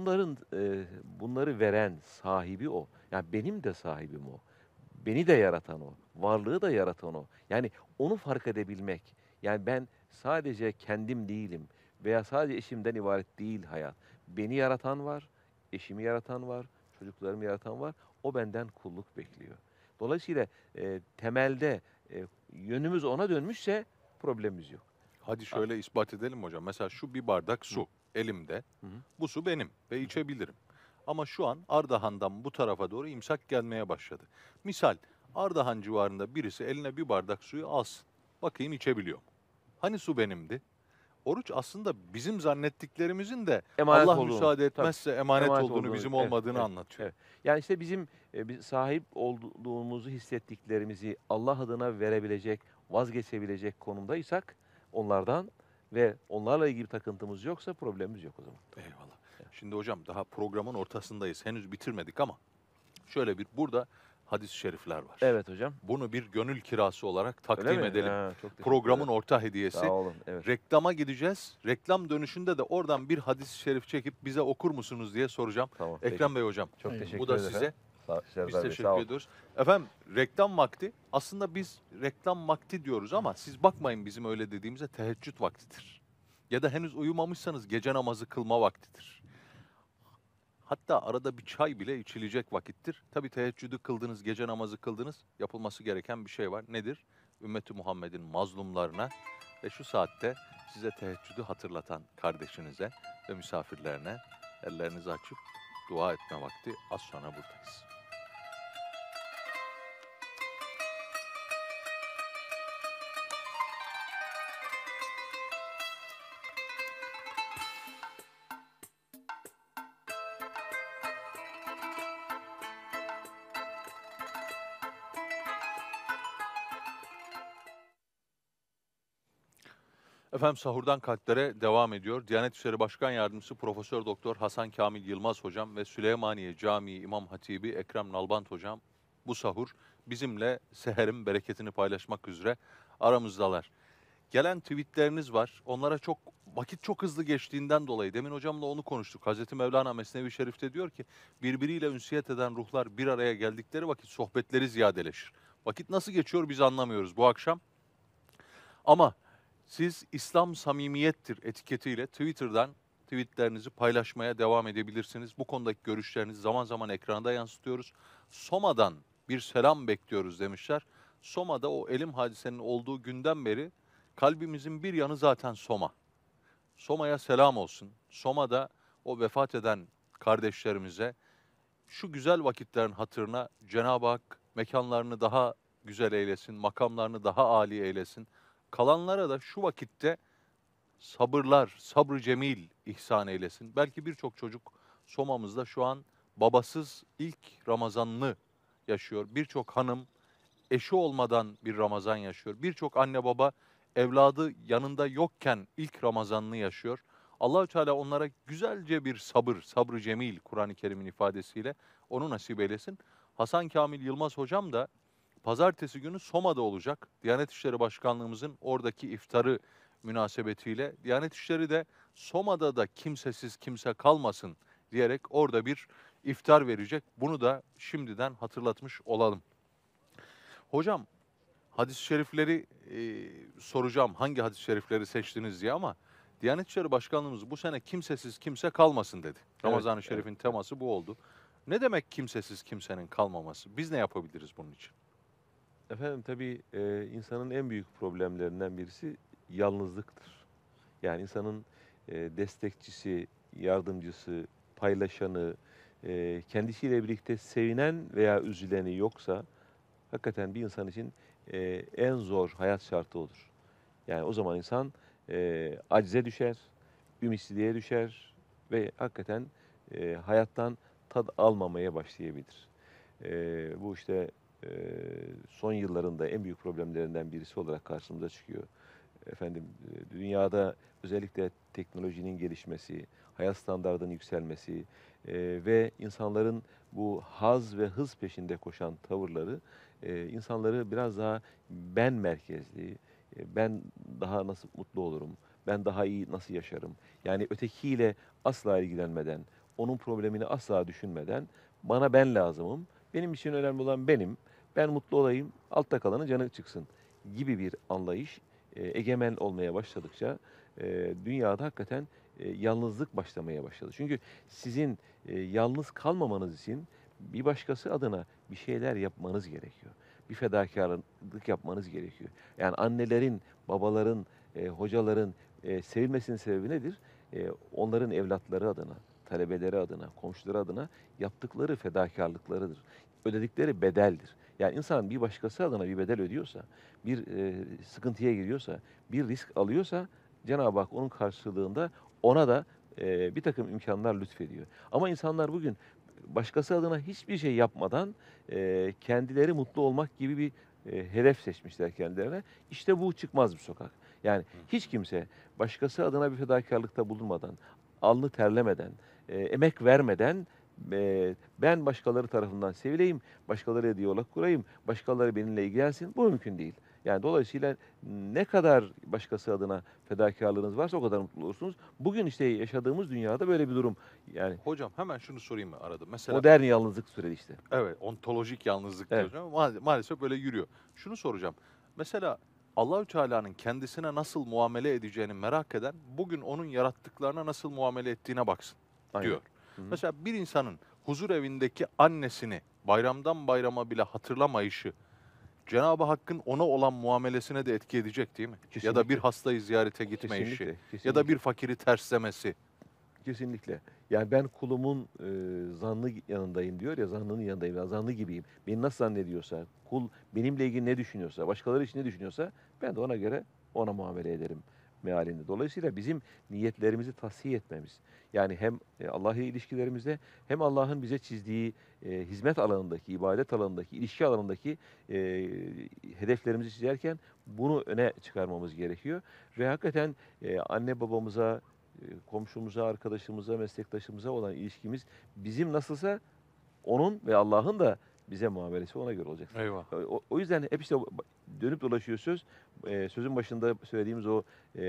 Bunları veren sahibi o. Yani benim de sahibim o. Beni de yaratan o. Varlığı da yaratan o. Yani onu fark edebilmek. Yani ben sadece kendim değilim veya sadece eşimden ibaret değil hayat. Beni yaratan var, eşimi yaratan var, çocuklarımı yaratan var. O benden kulluk bekliyor. Dolayısıyla temelde yönümüz ona dönmüşse problemimiz yok. Hadi şöyle ispat edelim hocam. Mesela şu bir bardak su elimde. Hı hı. Bu su benim ve içebilirim. Ama şu an Ardahan'dan bu tarafa doğru imsak gelmeye başladı. Misal Ardahan civarında birisi eline bir bardak suyu alsın. Bakayım içebiliyor mu? Hani su benimdi? Oruç aslında bizim zannettiklerimizin de Emanet Allah olduğunu, müsaade tabii. etmezse emanet olduğunu, olduğunu, bizim evet, olmadığını evet, anlatıyor. evet. Yani işte bizim biz sahip olduğumuzu hissettiklerimizi Allah adına verebilecek, vazgeçebilecek konumdaysak onlardan ve onlarla ilgili takıntımız yoksa problemimiz yok o zaman. Eyvallah. Şimdi hocam daha programın ortasındayız. Henüz bitirmedik ama şöyle bir burada hadis-i şerifler var. Evet hocam. Bunu bir gönül kirası olarak takdim Öyle mi? edelim. Ha, çok teşekkür Programın ederim. orta hediyesi. Sağ olun. Evet. Reklama gideceğiz. Reklam dönüşünde de oradan bir hadis-i şerif çekip bize okur musunuz diye soracağım. Tamam. Ekrem Bey hocam. çok Eyvallah. teşekkür Bu da ederim. size. Biz Serdar Bey, teşekkür sağ olun. ediyoruz. Efendim reklam vakti. Aslında biz reklam vakti diyoruz ama siz bakmayın bizim öyle dediğimize, teheccüd vaktidir. Ya da henüz uyumamışsanız gece namazı kılma vaktidir. Hatta arada bir çay bile içilecek vakittir. Tabii teheccüdü kıldınız, gece namazı kıldınız. Yapılması gereken bir şey var. Nedir? Ümmeti Muhammed'in mazlumlarına ve şu saatte size teheccüdü hatırlatan kardeşinize ve misafirlerine ellerinizi açıp dua etme vakti. Az sonra buradayız. Efendim sahurdan kalplere devam ediyor. Diyanet İşleri Başkan Yardımcısı Profesör Doktor Hasan Kamil Yılmaz hocam ve Süleymaniye Camii İmam Hatibi Ekrem Nalbant hocam bu sahur bizimle seherin bereketini paylaşmak üzere aramızdalar. Gelen tweetleriniz var. Onlara vakit çok hızlı geçtiğinden dolayı demin hocamla onu konuştuk. Hazreti Mevlana Mesnevi Şerif'te diyor ki birbiriyle ünsiyet eden ruhlar bir araya geldikleri vakit sohbetleri ziyadeleşir. Vakit nasıl geçiyor biz anlamıyoruz bu akşam. Ama siz İslam samimiyettir etiketiyle Twitter'dan tweetlerinizi paylaşmaya devam edebilirsiniz. Bu konudaki görüşlerinizi zaman zaman ekranda yansıtıyoruz. Soma'dan bir selam bekliyoruz demişler. Soma'da o elim hadisenin olduğu günden beri kalbimizin bir yanı zaten Soma. Soma'ya selam olsun. Soma'da o vefat eden kardeşlerimize şu güzel vakitlerin hatırına Cenab-ı Hak mekanlarını daha güzel eylesin, makamlarını daha âli eylesin. Kalanlara da şu vakitte sabırlar, sabrı cemil ihsan eylesin. Belki birçok çocuk Soma'mızda şu an babasız ilk Ramazanını yaşıyor. Birçok hanım eşi olmadan bir Ramazan yaşıyor. Birçok anne baba evladı yanında yokken ilk Ramazanını yaşıyor. Allahü Teala onlara güzelce bir sabır, sabrı cemil Kur'an-ı Kerim'in ifadesiyle onu nasip eylesin. Hasan Kamil Yılmaz hocam da pazartesi günü Soma'da olacak. Diyanet İşleri Başkanlığımızın oradaki iftarı münasebetiyle Diyanet İşleri de Soma'da da kimsesiz kimse kalmasın diyerek orada bir iftar verecek. Bunu da şimdiden hatırlatmış olalım. Hocam hadis-i şerifleri soracağım hangi hadis-i şerifleri seçtiniz diye ama Diyanet İşleri Başkanlığımız bu sene kimsesiz kimse kalmasın dedi. Ramazan-ı Şerif'in evet. teması bu oldu. Ne demek kimsesiz kimsenin kalmaması? Biz ne yapabiliriz bunun için? Efendim tabii insanın en büyük problemlerinden birisi yalnızlıktır. Yani insanın destekçisi, yardımcısı, paylaşanı, kendisiyle birlikte sevinen veya üzüleni yoksa hakikaten bir insan için en zor hayat şartı odur. Yani o zaman insan acize düşer, ümitsizliğe düşer ve hakikaten hayattan tad almamaya başlayabilir. Bu işte e, son yıllarında en büyük problemlerinden birisi olarak karşımıza çıkıyor. Efendim dünyada özellikle teknolojinin gelişmesi, hayat standartının yükselmesi ve insanların bu haz ve hız peşinde koşan tavırları insanları biraz daha ben merkezli, ben daha nasıl mutlu olurum, ben daha iyi nasıl yaşarım? Yani ötekiyle asla ilgilenmeden, onun problemini asla düşünmeden bana ben lazımım, benim için önemli olan benim, ben mutlu olayım, altta kalanın canı çıksın gibi bir anlayış egemen olmaya başladıkça dünyada hakikaten yalnızlık başlamaya başladı. Çünkü sizin yalnız kalmamanız için bir başkası adına bir şeyler yapmanız gerekiyor. Bir fedakarlık yapmanız gerekiyor. Yani annelerin, babaların, hocaların sevilmesinin sebebi nedir? Onların evlatları adına, talebeleri adına, komşuları adına yaptıkları fedakarlıklarıdır. Ödedikleri bedeldir. Yani insan bir başkası adına bir bedel ödüyorsa, bir sıkıntıya giriyorsa, bir risk alıyorsa Cenab-ı Hak onun karşılığında ona da bir takım imkanlar lütfediyor. Ama insanlar bugün başkası adına hiçbir şey yapmadan kendileri mutlu olmak gibi bir hedef seçmişler kendilerine. İşte bu çıkmaz bir sokak. Yani hiç kimse başkası adına bir fedakarlıkta bulunmadan, alnı terlemeden, emek vermeden ben başkaları tarafından sevileyim, başkalarıyla diyalog kurayım, başkaları benimle ilgilensin. Bu mümkün değil. Yani dolayısıyla ne kadar başkası adına fedakarlığınız varsa o kadar mutlu olursunuz. Bugün işte yaşadığımız dünyada böyle bir durum. Yani Hocam hemen şunu sorayım mı arada? Mesela modern yalnızlık süreci işte. evet, ontolojik yalnızlık Evet. diyoruz ama maalesef böyle yürüyor. Şunu soracağım. Mesela Allahü Teala'nın kendisine nasıl muamele edeceğini merak eden bugün onun yarattıklarına nasıl muamele ettiğine baksın Aynen. diyor. Hı hı. Mesela bir insanın huzur evindeki annesini bayramdan bayrama bile hatırlamayışı Cenab-ı Hakk'ın ona olan muamelesine de etki edecek değil mi? Ya da bir Kesinlikle. hastayı ziyarete gitmeyişi Kesinlikle. ya da Kesinlikle. bir fakiri terslemesi. Kesinlikle. Yani ben kulumun zannı yanındayım diyor ya, zannının yanındayım, ya zannı gibiyim. Beni nasıl zannediyorsa, kul benimle ilgili ne düşünüyorsa, başkaları için ne düşünüyorsa ben de ona göre ona muamele ederim mealinde. Dolayısıyla bizim niyetlerimizi tasfiye etmemiz, yani hem Allah'la ilişkilerimizde hem Allah'ın bize çizdiği hizmet alanındaki, ibadet alanındaki, ilişki alanındaki hedeflerimizi çizerken bunu öne çıkarmamız gerekiyor. Ve hakikaten anne babamıza, komşumuza, arkadaşımıza, meslektaşımıza olan ilişkimiz bizim nasılsa onun ve Allah'ın da bize muamelesi ona göre olacak. Eyvah. O yüzden hep işte dönüp dolaşıyor söz. Sözün başında söylediğimiz o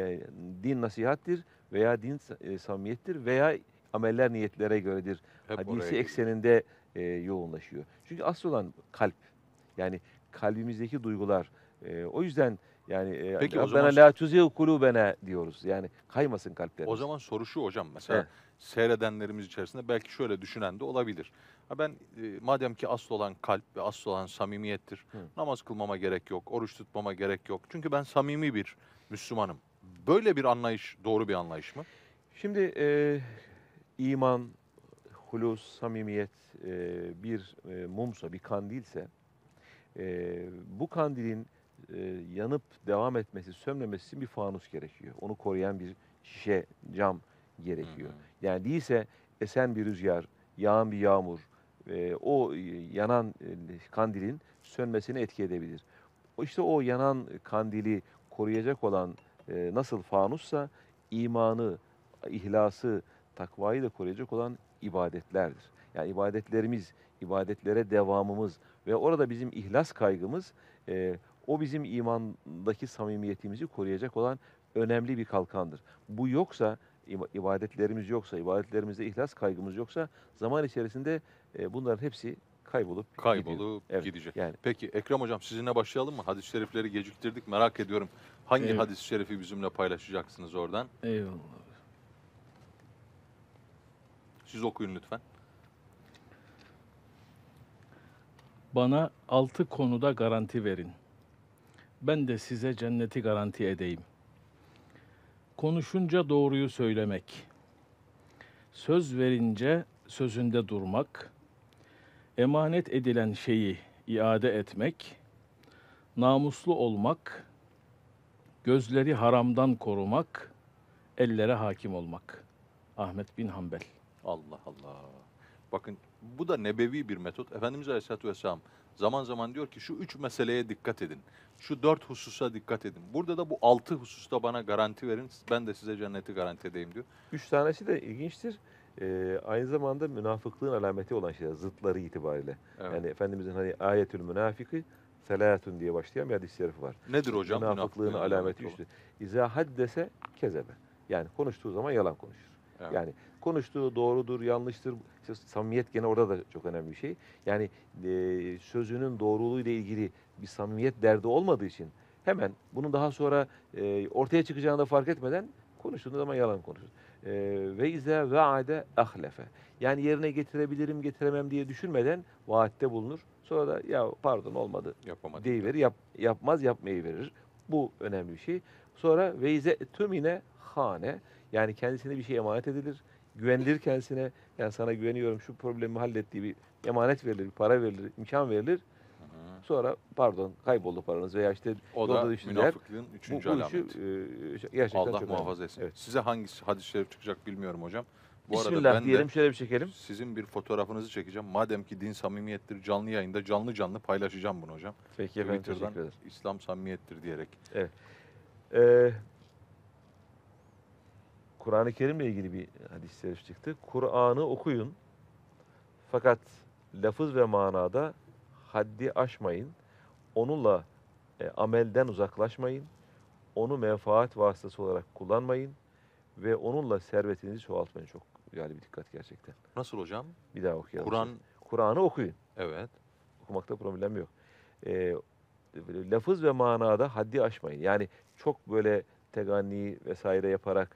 din nasihattir veya din samimiyettir veya ameller niyetlere göredir. Hep oraya Hadisi geliyor. ekseninde yoğunlaşıyor. Çünkü asıl olan kalp. Yani kalbimizdeki duygular. O yüzden yani Peki o Rabbena zaman la tuzigh kulubena diyoruz. Yani kaymasın kalplerimiz. O zaman soru şu hocam. Mesela Evet. seyredenlerimiz içerisinde belki şöyle düşünen de olabilir. Ha ben madem ki asıl olan kalp ve asıl olan samimiyettir. Hı. Namaz kılmama gerek yok, oruç tutmama gerek yok. Çünkü ben samimi bir Müslümanım. Böyle bir anlayış doğru bir anlayış mı? Şimdi iman, hulus, samimiyet bir mumsa, bir kandilse bu kandilin yanıp devam etmesi, sönmemesi için bir fanus gerekiyor. Onu koruyan bir şişe, cam gerekiyor. Hı hı. Yani değilse esen bir rüzgar, yağan bir yağmur o yanan kandilin sönmesine etki edebilir. İşte o yanan kandili koruyacak olan nasıl fanussa imanı, ihlası, takvayı da koruyacak olan ibadetlerdir. Yani ibadetlerimiz, ibadetlere devamımız ve orada bizim ihlas kaygımız o bizim imandaki samimiyetimizi koruyacak olan önemli bir kalkandır. Bu yoksa, ibadetlerimiz yoksa, ibadetlerimizde ihlas kaygımız yoksa zaman içerisinde bunların hepsi kaybolup gidiyor. Evet, gidecek. yani Peki Ekrem Hocam sizinle başlayalım mı? Hadis-i şerifleri geciktirdik. Merak ediyorum. Hangi Evet. hadis-i şerifi bizimle paylaşacaksınız oradan? Eyvallah. Siz okuyun lütfen. Bana 6 konuda garanti verin. Ben de size cenneti garanti edeyim. Konuşunca doğruyu söylemek. Söz verince sözünde durmak. Emanet edilen şeyi iade etmek. Namuslu olmak. Gözleri haramdan korumak. Ellere hakim olmak. Ahmet bin Hanbel. Allah Allah. Bakın bu da nebevi bir metot. Efendimiz Aleyhisselatü Vesselam zaman zaman diyor ki şu 3 meseleye dikkat edin. Şu 4 hususa dikkat edin. Burada da bu 6 hususta bana garanti verin. Ben de size cenneti garanti edeyim diyor. 3 tanesi de ilginçtir. Aynı zamanda münafıklığın alameti olan şeyler, zıtları itibariyle. Evet. Yani Efendimizin hani ayetül münafiki selatun diye başlayan bir hadis-i şerifi var. Nedir hocam? Münafıklığın alameti üçtür. İzâ haddese kezebe. Yani konuştuğu zaman yalan konuşur. Evet. Yani konuştuğu doğrudur, yanlıştır. İşte samimiyet gene orada da çok önemli bir şey. Yani sözünün doğruluğuyla ilgili bir samimiyet derdi olmadığı için hemen bunu daha sonra ortaya çıkacağını da fark etmeden konuştuğu zaman yalan konuşur. Ve izâ ve'ade ahlefe. Yani yerine getirebilirim, getiremem diye düşünmeden vaatte bulunur. Sonra da ya pardon olmadı Yapamadım. deyiverir, yapmaz yapmayı verir. Bu önemli bir şey. Sonra ve izâ tümine hane. Yani kendisine bir şey emanet edilir. Güvenilir kendisine. Yani sana güveniyorum şu problemi hallettiği bir emanet verilir, para verilir, imkan verilir. Hı. Sonra pardon kayboldu paranız veya işte O da yolda düştüler. münafıklığın Bu 3. işi alameti. gerçekten Allah çok muhafaza önemli. etsin. Evet. Size hangi hadis-i şerif çıkacak bilmiyorum hocam. Bu arada Bismillah ben diyelim, de şöyle bir çekelim. sizin bir fotoğrafınızı çekeceğim. Madem ki din samimiyettir, canlı yayında canlı paylaşacağım bunu hocam. Peki efendim, Twitter'dan teşekkür ederim. İslam samimiyettir diyerek. Ee, Kur'an-ı Kerim'le ilgili bir hadis-i şerif çıktı. Kur'an'ı okuyun fakat lafız ve manada haddi aşmayın. Onunla amelden uzaklaşmayın. Onu menfaat vasıtası olarak kullanmayın. Ve onunla servetinizi çoğaltmayın. Çok yani bir dikkat gerçekten. Nasıl hocam? Bir daha okuyalım. Kur'an, Kur'an'ı okuyun. evet. Okumakta problem yok. Lafız ve manada haddi aşmayın. Yani çok böyle teganni vesaire yaparak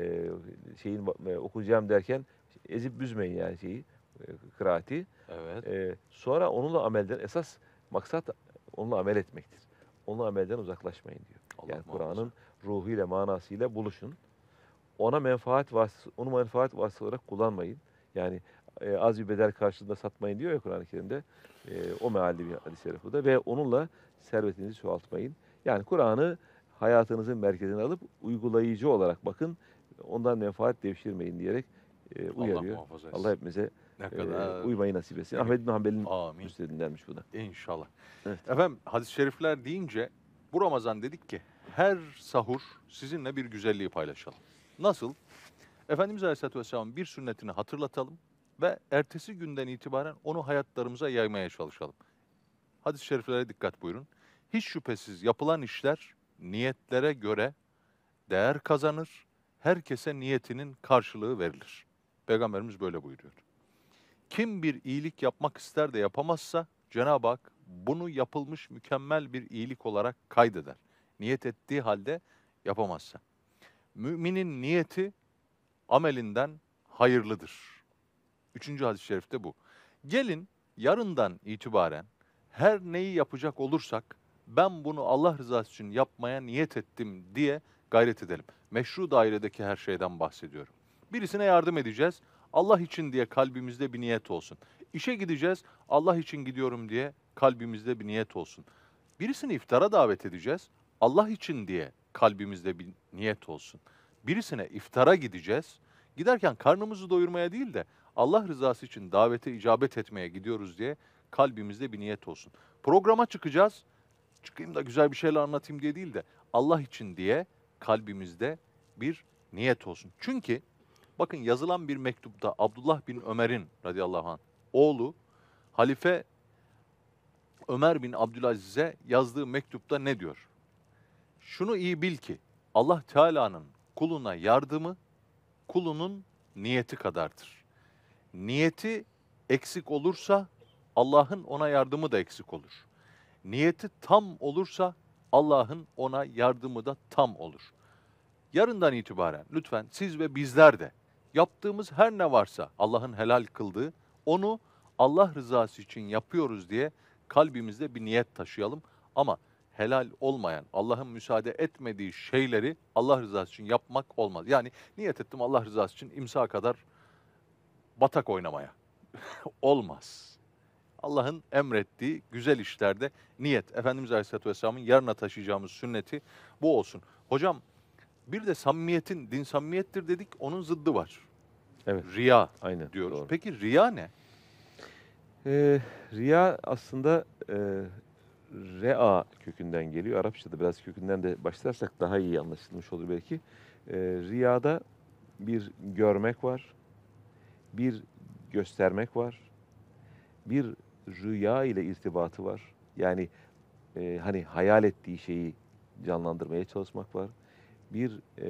okuyacağım derken ezip büzmeyin yani kıraati. Evet. Sonra onunla amelden esas maksat onunla amel etmektir. Onunla amelden uzaklaşmayın diyor. Allah Yani muhafaza. Kur'an'ın ruhuyla manasıyla buluşun. Onu menfaat vasıtası olarak kullanmayın. Yani az bir bedel karşılığında satmayın diyor ya Kur'an-ı Kerim'de. O mealli bir hadis-i şerif bu da. Ve onunla servetinizi çoğaltmayın. Yani Kur'an'ı hayatınızın merkezine alıp uygulayıcı olarak bakın. Ondan menfaat devşirmeyin diyerek Allah uyarıyor. muhafaza etsin. Allah hepimize Ne kadar uymayı nasip etsin. Evet. Ahmed bin Hanbel'in amin. müstedindenmiş bu da. İnşallah. Evet. Efendim hadis-i şerifler deyince bu Ramazan dedik ki her sahur sizinle bir güzelliği paylaşalım. Nasıl? Efendimiz Aleyhisselatü Vesselam'ın bir sünnetini hatırlatalım ve ertesi günden itibaren onu hayatlarımıza yaymaya çalışalım. Hadis-i şeriflere dikkat buyurun. Hiç şüphesiz yapılan işler niyetlere göre değer kazanır. Herkese niyetinin karşılığı verilir. Peygamberimiz böyle buyuruyor. Kim bir iyilik yapmak ister de yapamazsa Cenab-ı Hak bunu yapılmış mükemmel bir iyilik olarak kaydeder. Niyet ettiği halde yapamazsa. Müminin niyeti amelinden hayırlıdır. 3. hadis-i şerifte bu. Gelin yarından itibaren her neyi yapacak olursak ben bunu Allah rızası için yapmaya niyet ettim diye gayret edelim. Meşru dairedeki her şeyden bahsediyorum. Birisine yardım edeceğiz. Allah için diye kalbimizde bir niyet olsun. İşe gideceğiz. Allah için gidiyorum diye kalbimizde bir niyet olsun. Birisini iftara davet edeceğiz. Allah için diye kalbimizde bir niyet olsun. Birisine iftara gideceğiz. Giderken karnımızı doyurmaya değil de Allah rızası için davete icabet etmeye gidiyoruz diye kalbimizde bir niyet olsun. Programa çıkacağız. Çıkayım da güzel bir şeyler anlatayım diye değil de Allah için diye kalbimizde bir niyet olsun. Çünkü Bakın yazılan bir mektupta Abdullah bin Ömer'in radıyallahu anh oğlu Halife Ömer bin Abdülaziz'e yazdığı mektupta ne diyor? Şunu iyi bil ki Allah Teala'nın kuluna yardımı kulunun niyeti kadardır. Niyeti eksik olursa Allah'ın ona yardımı da eksik olur. Niyeti tam olursa Allah'ın ona yardımı da tam olur. Yarından itibaren lütfen siz ve bizler de yaptığımız her ne varsa Allah'ın helal kıldığı onu Allah rızası için yapıyoruz diye kalbimizde bir niyet taşıyalım. Ama helal olmayan, Allah'ın müsaade etmediği şeyleri Allah rızası için yapmak olmaz. Yani niyet ettim Allah rızası için imsa kadar batak oynamaya. Olmaz. Allah'ın emrettiği güzel işlerde niyet. Efendimiz Aleyhisselatü Vesselam'ın yarına taşıyacağımız sünneti bu olsun. Hocam bir de samimiyetin, din samimiyettir dedik, onun zıddı var. Evet. Riya Aynen. diyoruz. Doğru. Peki riya ne? Riya aslında rea kökünden geliyor. Arapçada biraz kökünden de başlarsak daha iyi anlaşılmış olur belki. Riyada bir görmek var, bir göstermek var, bir rüya ile irtibatı var. Yani hani hayal ettiği şeyi canlandırmaya çalışmak var. Bir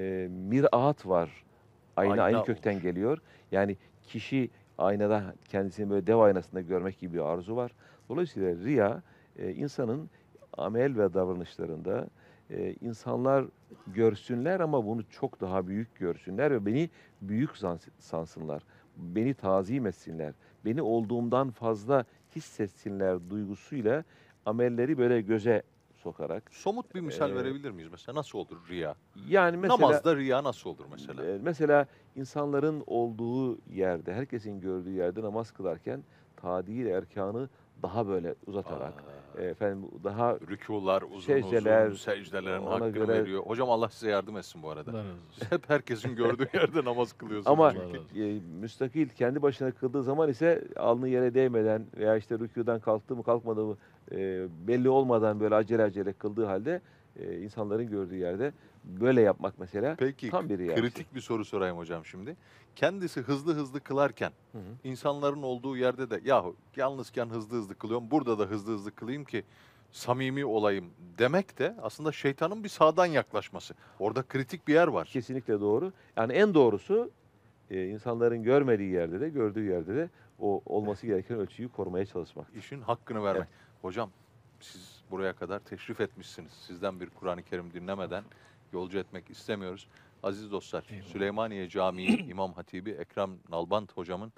mirat var. Ayna Ayna aynı kökten olur. geliyor. Yani kişi aynada kendisini böyle dev aynasında görmek gibi bir arzu var. Dolayısıyla riya insanın amel ve davranışlarında insanlar görsünler ama bunu çok daha büyük görsünler ve beni büyük sansınlar. Beni tazim etsinler. Beni olduğumdan fazla hissetsinler duygusuyla amelleri böyle göze sokarak. Somut bir misal Ee, verebilir miyiz mesela? Nasıl olur riya? Yani mesela Namazda riya nasıl olur mesela? mesela insanların olduğu yerde, herkesin gördüğü yerde namaz kılarken tadil erkanı daha böyle uzatarak, efendim daha Rükular uzun secdeler, uzun, secdelerin ona hakkını göre- veriyor. Hocam Allah size yardım etsin bu arada. Allah razı olsun. Siz hep herkesin gördüğü yerde namaz kılıyorsunuz. ama Allah razı olsun. müstakil kendi başına kıldığı zaman ise alnı yere değmeden veya işte rükudan kalktı mı kalkmadı mı belli olmadan böyle acele acele kıldığı halde insanların gördüğü yerde böyle yapmak mesela Peki tam bir riya. kritik bir soru sorayım hocam şimdi. Kendisi hızlı hızlı kılarken Hı hı. insanların olduğu yerde de yahu yalnızken hızlı hızlı kılıyorum burada da hızlı hızlı kılayım ki samimi olayım demek de aslında şeytanın bir sağdan yaklaşması. Orada kritik bir yer var. Kesinlikle doğru. Yani en doğrusu insanların görmediği yerde de gördüğü yerde de o olması gereken ölçüyü korumaya çalışmak. İşin hakkını vermek. Hocam siz buraya kadar teşrif etmişsiniz. Sizden bir Kur'an-ı Kerim dinlemeden yolcu etmek istemiyoruz. Aziz dostlar, Eyvallah. Süleymaniye Camii İmam Hatibi Ekrem Nalbant hocamın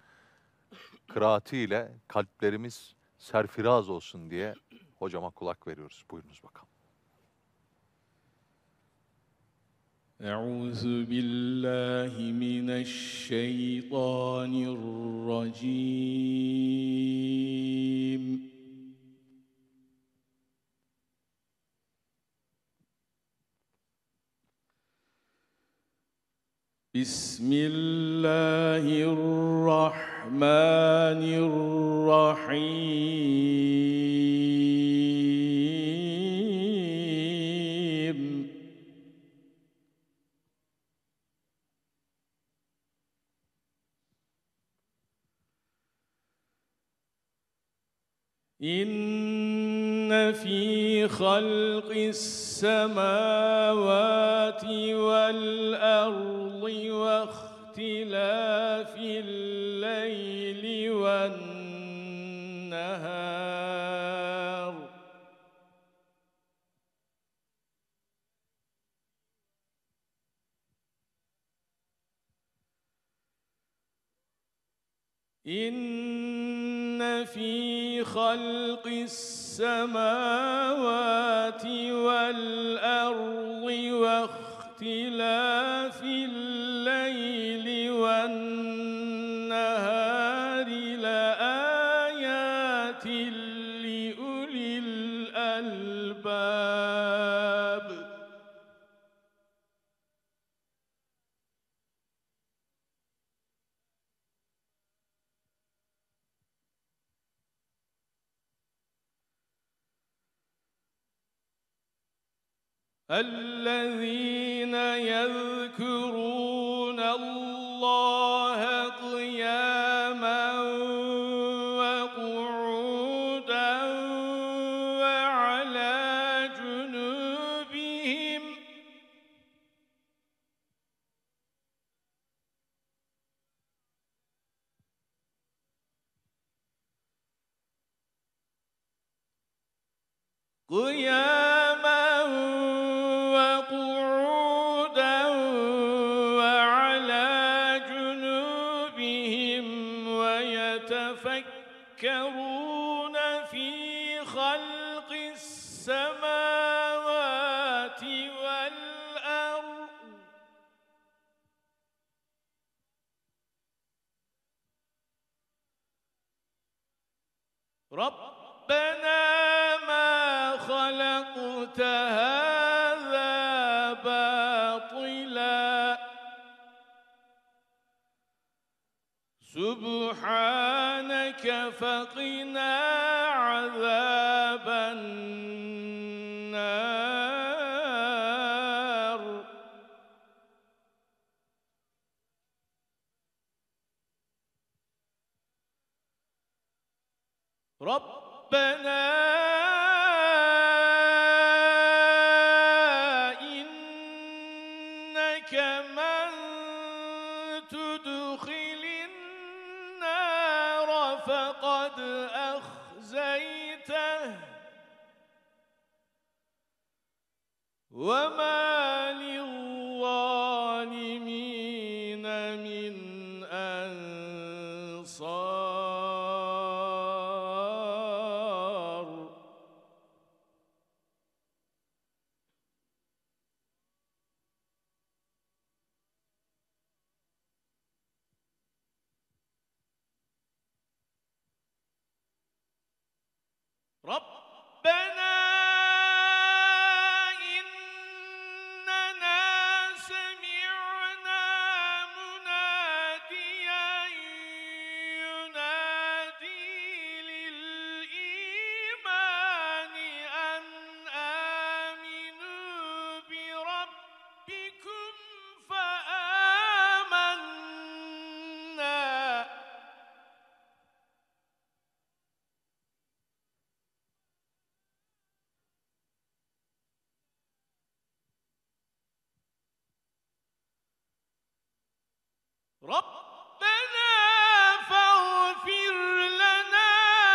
kıraatiyle kalplerimiz serfiraz olsun diye hocama kulak veriyoruz. Buyurunuz bakalım. أعوذ بالله من الشيطان الرجيم بسم الله الرحمن الرحيم إن في خلق السماوات والأرض واختلاف الليل والنهار إن في خلق السماوات والأرض واختلاف الليل والنهار لآيات لأولي الألباب الذين يذكرون الله قياما وقعودا وعلى جنوبهم ويتفكرون في خلق السماوات والأرض ربنا ما خلقت هذا باطلا سبحانك فقنا عذاب النار ربنا إنك من تدخل النار فقد أخزيته وما للظالمين من أنصار ربنا إننا سمعنا مناديا ينادي للإيمان أن آمنوا بربكم فآمنا ربنا فاغفر لنا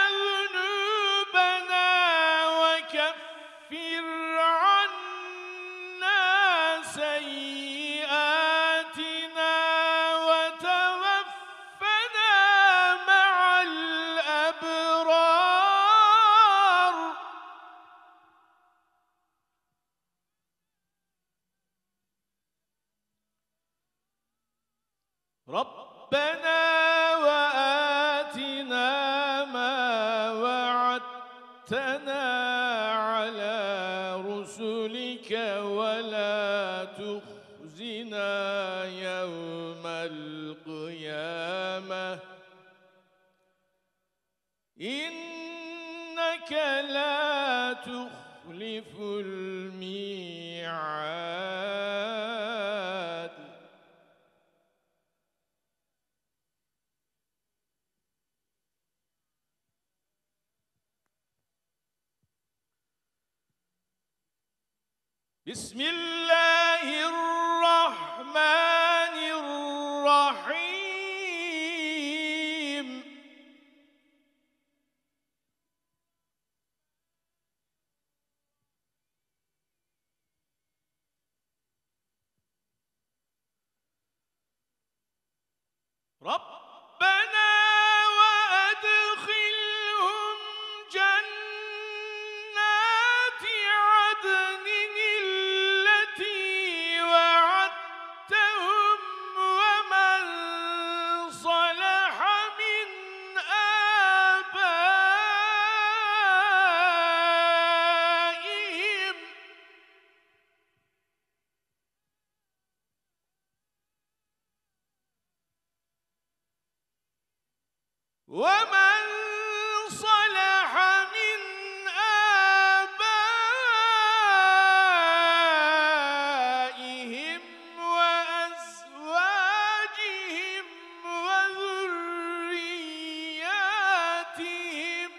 ذنوبنا وكفر عنا سيئاتنا وتوفنا مع الأبرار ربنا وآتنا ما وعدتنا على رسلك ولا تخزنا يوم القيامة إنك لا تخلف الميعاد بسم الله الرحمن الرحيم ربنا وأدخلهم جنات عدن التي وعدتهم ومن صلح من آبائهم ومن صلح من آبائهم وأزواجهم وذرياتهم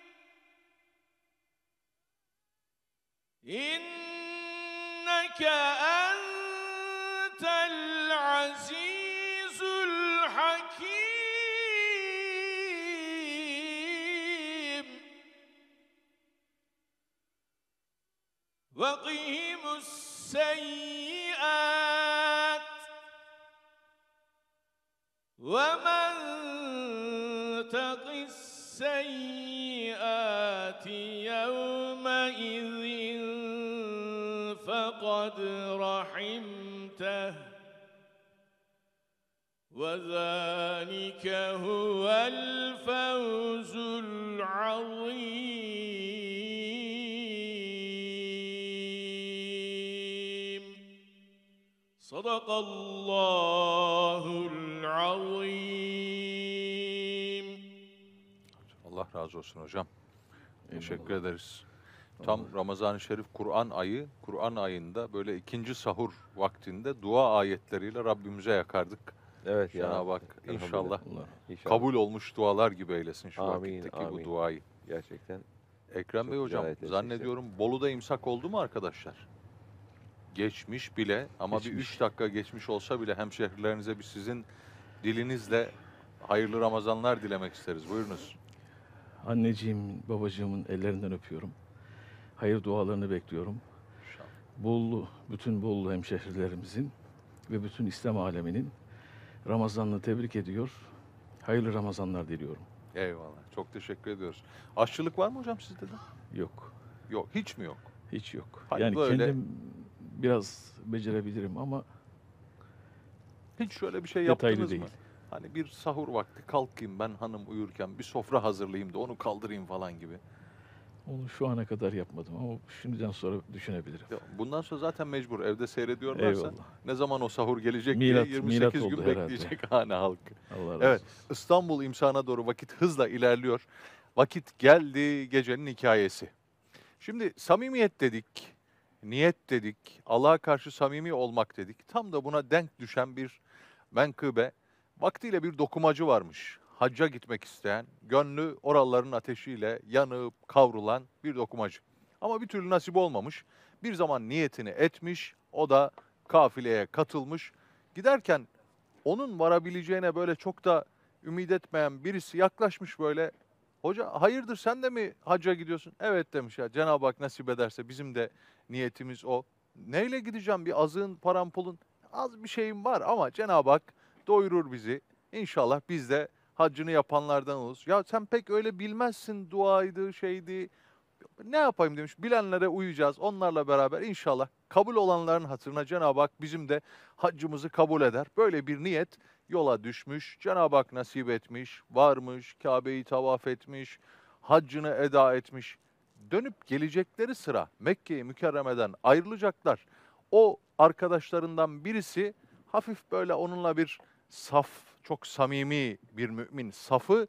إنك أنت العزيز الحكيم السيئات ومن تق السيئات يومئذ فقد رحمته وذلك هو الفوز العظيم صدق الله العظيم. Allah razı olsun hocam. Teşekkür ederiz. Tam Ramazan-ı Şerif Kur'an ayı, Kur'an ayında böyle ikinci sahur vaktinde dua ayetleriyle Rabbimize yakardık. Evet ya. Cenab-ı Hak Elhamdülillah. inşallah İnşallah. kabul olmuş dualar gibi eylesin şu Amin, vakitteki amin. bu duayı. Gerçekten. Ekrem Çok Bey güzel hocam ayetler zannediyorum Bolu'da imsak oldu mu arkadaşlar? Geçmiş bile ama bir Geçmiş. 3 dakika geçmiş olsa bile hemşehrilerinize bir sizin dilinizle hayırlı Ramazanlar dilemek isteriz. Buyurunuz. Anneciğimin, babacığımın ellerinden öpüyorum. Hayır dualarını bekliyorum. İnşallah. Bolu, bütün Bolu hemşehrilerimizin ve bütün İslam aleminin Ramazan'ını tebrik ediyor. Hayırlı Ramazanlar diliyorum. Eyvallah. Çok teşekkür ediyoruz. Aşçılık var mı hocam sizde de? Yok, Yok. Hiç mi yok? hiç yok. Hani Yani böyle- kendim biraz becerebilirim ama Hiç şöyle bir şey detaylı yaptınız değil. mı? Hani bir sahur vakti kalkayım ben hanım uyurken bir sofra hazırlayayım da onu kaldırayım falan gibi. Onu şu ana kadar yapmadım ama şimdiden sonra düşünebilirim. Ya bundan sonra zaten mecbur evde seyrediyorlarsa Eyvallah. ne zaman o sahur gelecek Milat- diye milat 28 gün oldu herhalde. bekleyecek hane halkı. Allah razı Evet. olsun. İstanbul imsana doğru vakit hızla ilerliyor. Vakit geldi gecenin hikayesi. Şimdi samimiyet dedik, niyet dedik, Allah'a karşı samimi olmak dedik. Tam da buna denk düşen bir menkıbe. Vaktiyle bir dokumacı varmış. Hacca gitmek isteyen, gönlü oraların ateşiyle yanıp kavrulan bir dokumacı. Ama bir türlü nasip olmamış. Bir zaman niyetini etmiş, o da kafileye katılmış. Giderken onun varabileceğine böyle çok da ümit etmeyen birisi yaklaşmış böyle. Hoca hayırdır sen de mi hacca gidiyorsun? Evet demiş ya Cenab-ı Hak nasip ederse bizim de niyetimiz o. Neyle gideceğim bir azığın parampulun? Az bir şeyim var ama Cenab-ı Hak doyurur bizi. İnşallah biz de haccını yapanlardan oluruz. Ya sen pek öyle bilmezsin duaydı şeydi. Ne yapayım demiş. Bilenlere uyacağız. Onlarla beraber inşallah kabul olanların hatırına Cenab-ı Hak bizim de haccımızı kabul eder. Böyle bir niyet yola düşmüş. Cenab-ı Hak nasip etmiş, varmış, Kabe'yi tavaf etmiş, haccını eda etmiş. Dönüp gelecekleri sıra Mekke-i Mükerreme'den ayrılacaklar. O arkadaşlarından birisi hafif böyle onunla bir saf, çok samimi bir mümin safı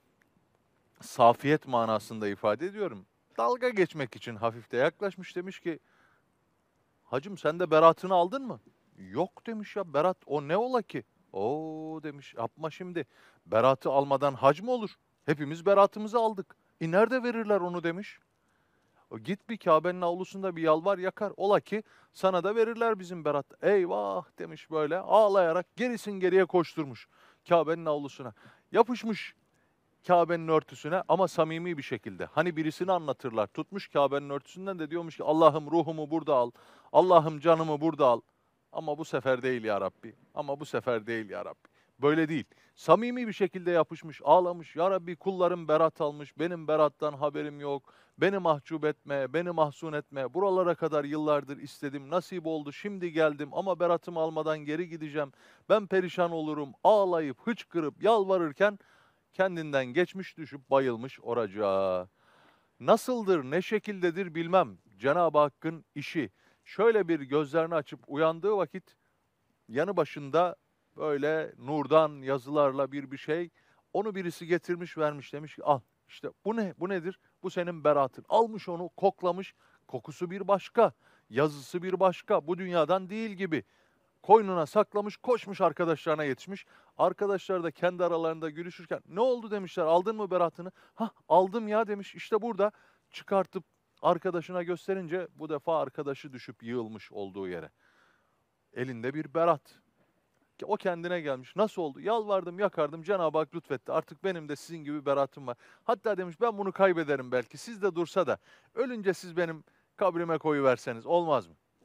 safiyet manasında ifade ediyorum. Dalga geçmek için hafif de yaklaşmış demiş ki hacım sen de beratını aldın mı? Yok demiş ya berat o ne ola ki? Oo demiş yapma şimdi beratı almadan hac mı olur? Hepimiz beratımızı aldık. Nerede verirler onu demiş. Git bir Kabe'nin avlusunda bir yalvar yakar. Ola ki sana da verirler bizim berat. Eyvah demiş böyle ağlayarak gerisin geriye koşturmuş Kabe'nin avlusuna. Yapışmış Kabe'nin örtüsüne ama samimi bir şekilde. Hani birisini anlatırlar. Tutmuş Kabe'nin örtüsünden de diyormuş ki Allah'ım ruhumu burada al. Allah'ım canımı burada al. Ama bu sefer değil ya Rabbi. Ama bu sefer değil ya Rabbi. Böyle değil. Samimi bir şekilde yapışmış, ağlamış. Ya Rabbi kullarım berat almış. Benim berattan haberim yok. Beni mahcup etme, beni mahzun etme. Buralara kadar yıllardır istedim. Nasip oldu. Şimdi geldim ama beratımı almadan geri gideceğim. Ben perişan olurum. Ağlayıp, hıçkırıp, yalvarırken kendinden geçmiş düşüp bayılmış oracağa. Nasıldır, ne şekildedir bilmem. Cenab-ı Hakk'ın işi. Şöyle bir gözlerini açıp uyandığı vakit yanı başında böyle nurdan yazılarla bir şey. Onu birisi getirmiş vermiş demiş ki al işte bu ne bu nedir? Bu senin beratın. Almış onu koklamış. Kokusu bir başka. Yazısı bir başka. Bu dünyadan değil gibi. Koynuna saklamış, koşmuş arkadaşlarına yetişmiş. Arkadaşlar da kendi aralarında gülüşürken ne oldu demişler, aldın mı beratını? Hah aldım ya demiş, işte burada çıkartıp arkadaşına gösterince bu defa arkadaşı düşüp yığılmış olduğu yere. Elinde bir berat. O kendine gelmiş. Nasıl oldu? Yalvardım, yakardım. Cenab-ı Hak lütfetti. Artık benim de sizin gibi beratım var. Hatta demiş ben bunu kaybederim belki. Siz de dursa da ölünce siz benim kabrime koyuverseniz olmaz mı?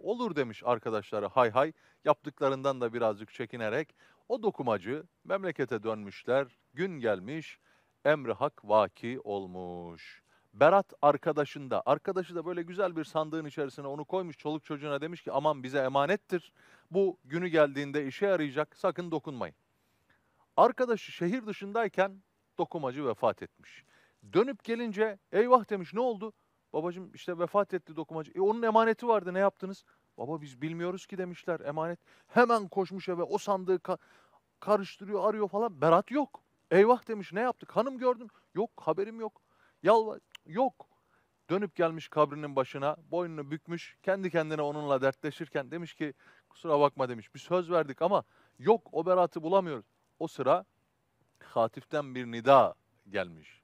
olur demiş arkadaşları hay hay. Yaptıklarından da birazcık çekinerek o dokumacı memlekete dönmüşler. Gün gelmiş, emri hak vaki olmuş. Berat arkadaşında, arkadaşı da böyle güzel bir sandığın içerisine onu koymuş, çoluk çocuğuna demiş ki aman bize emanettir. Bu günü geldiğinde işe yarayacak, sakın dokunmayın. Arkadaşı şehir dışındayken dokumacı vefat etmiş. Dönüp gelince eyvah demiş, ne oldu? Babacığım işte vefat etti dokumacı. Onun emaneti vardı, ne yaptınız? Baba biz bilmiyoruz ki demişler, emanet. Hemen koşmuş eve, o sandığı karıştırıyor, arıyor falan. Berat yok. Eyvah demiş, ne yaptık? Hanım gördün? Yok, haberim yok. Yalvar, yok. Dönüp gelmiş kabrinin başına, boynunu bükmüş, kendi kendine onunla dertleşirken demiş ki kusura bakma demiş, bir söz verdik ama yok, o Berat'ı bulamıyoruz. O sıra hatiften bir nida gelmiş.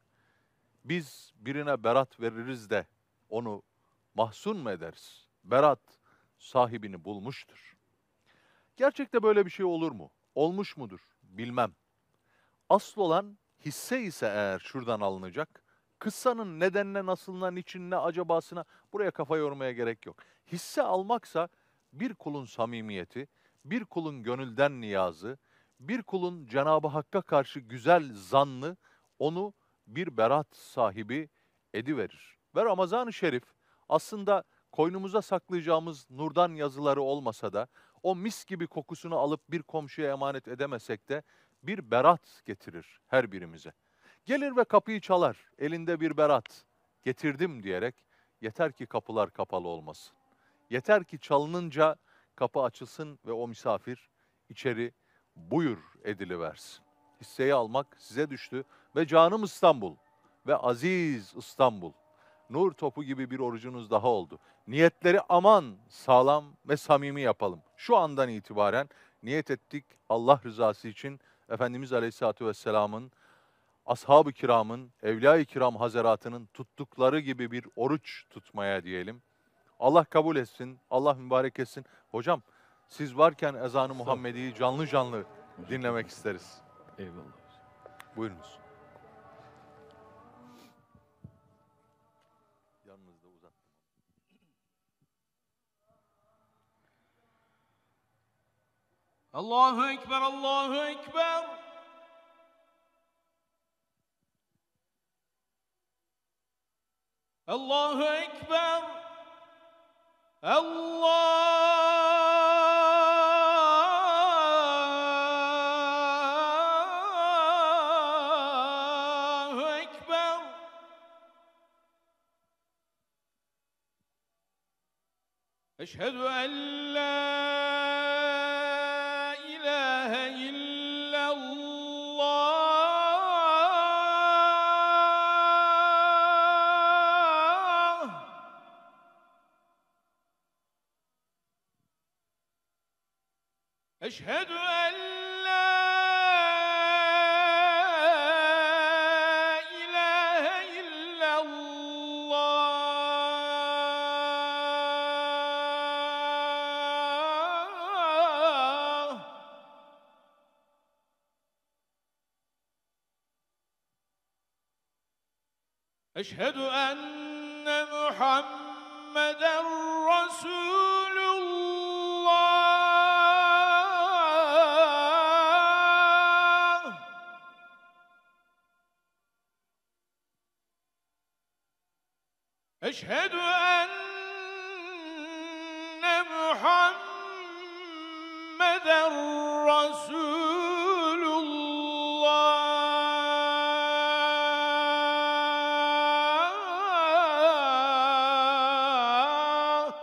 Biz birine berat veririz de onu mahzun mu ederiz? Berat sahibini bulmuştur. Gerçekte böyle bir şey olur mu? Olmuş mudur? Bilmem. Asıl olan hisse ise eğer şuradan alınacak, kıssanın nedenine, nasılına, niçinine, acabasına buraya kafa yormaya gerek yok. Hisse almaksa bir kulun samimiyeti, bir kulun gönülden niyazı, bir kulun Cenab-ı Hakk'a karşı güzel zannı onu bir berat sahibi ediverir. Ve Ramazan-ı Şerif aslında koynumuza saklayacağımız nurdan yazıları olmasa da o mis gibi kokusunu alıp bir komşuya emanet edemesek de bir berat getirir her birimize. Gelir ve kapıyı çalar, elinde bir berat getirdim diyerek, yeter ki kapılar kapalı olmasın. Yeter ki çalınınca kapı açılsın ve o misafir içeri buyur ediliversin. Hisseyi almak size düştü ve canım İstanbul ve aziz İstanbul, nur topu gibi bir orucunuz daha oldu. Niyetleri aman sağlam ve samimi yapalım. Şu andan itibaren niyet ettik Allah rızası için Efendimiz Aleyhisselatü Vesselam'ın, ashab-ı kiramın, evliya-i kiram hazaratının tuttukları gibi bir oruç tutmaya diyelim. Allah kabul etsin, Allah mübarek etsin. Hocam siz varken ezan-ı Muhammedi'yi canlı canlı dinlemek isteriz. Eyvallah. Buyurunuz. Yanınızda uzattım. Allahu Ekber, Allahu Ekber. Allahu Ekber. Allahu Ekber. Eşhedü en la ilahe illallah. Eşhedü en la ilahe illallah. Eşhedü enne Muhammeden Resulullah. Eşhedü enne Muhammeden Resulullah.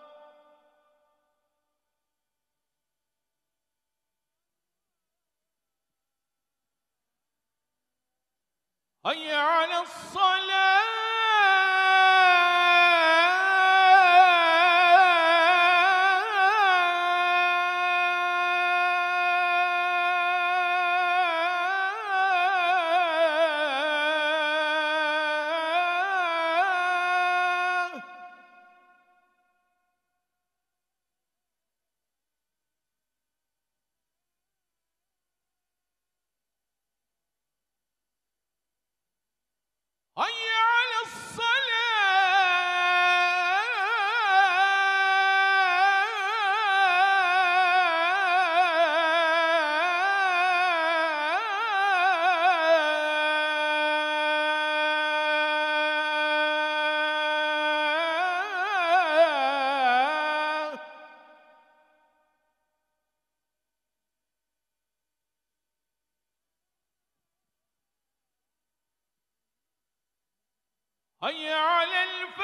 Hayye alel-salâh. Hayye حي على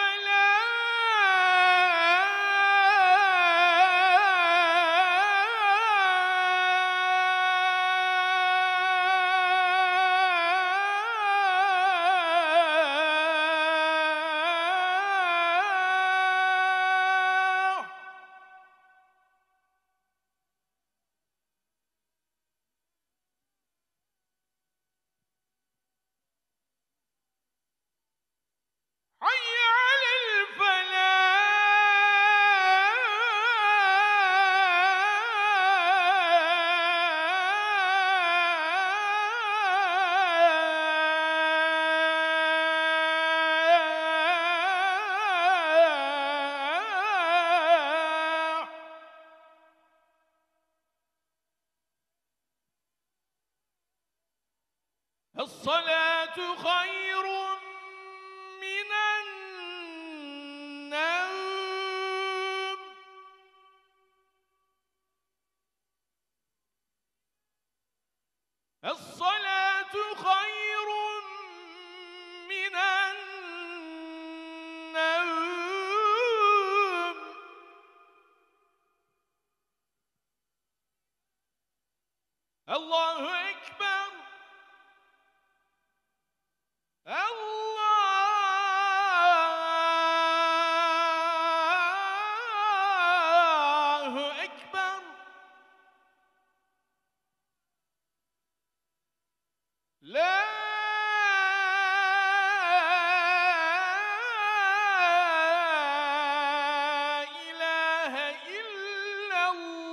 الفلاح. حي على الفلاح. الصلاة خير من النوم. الصلاة خير من النوم. الله أكبر. الله أكبر. لا إله إلا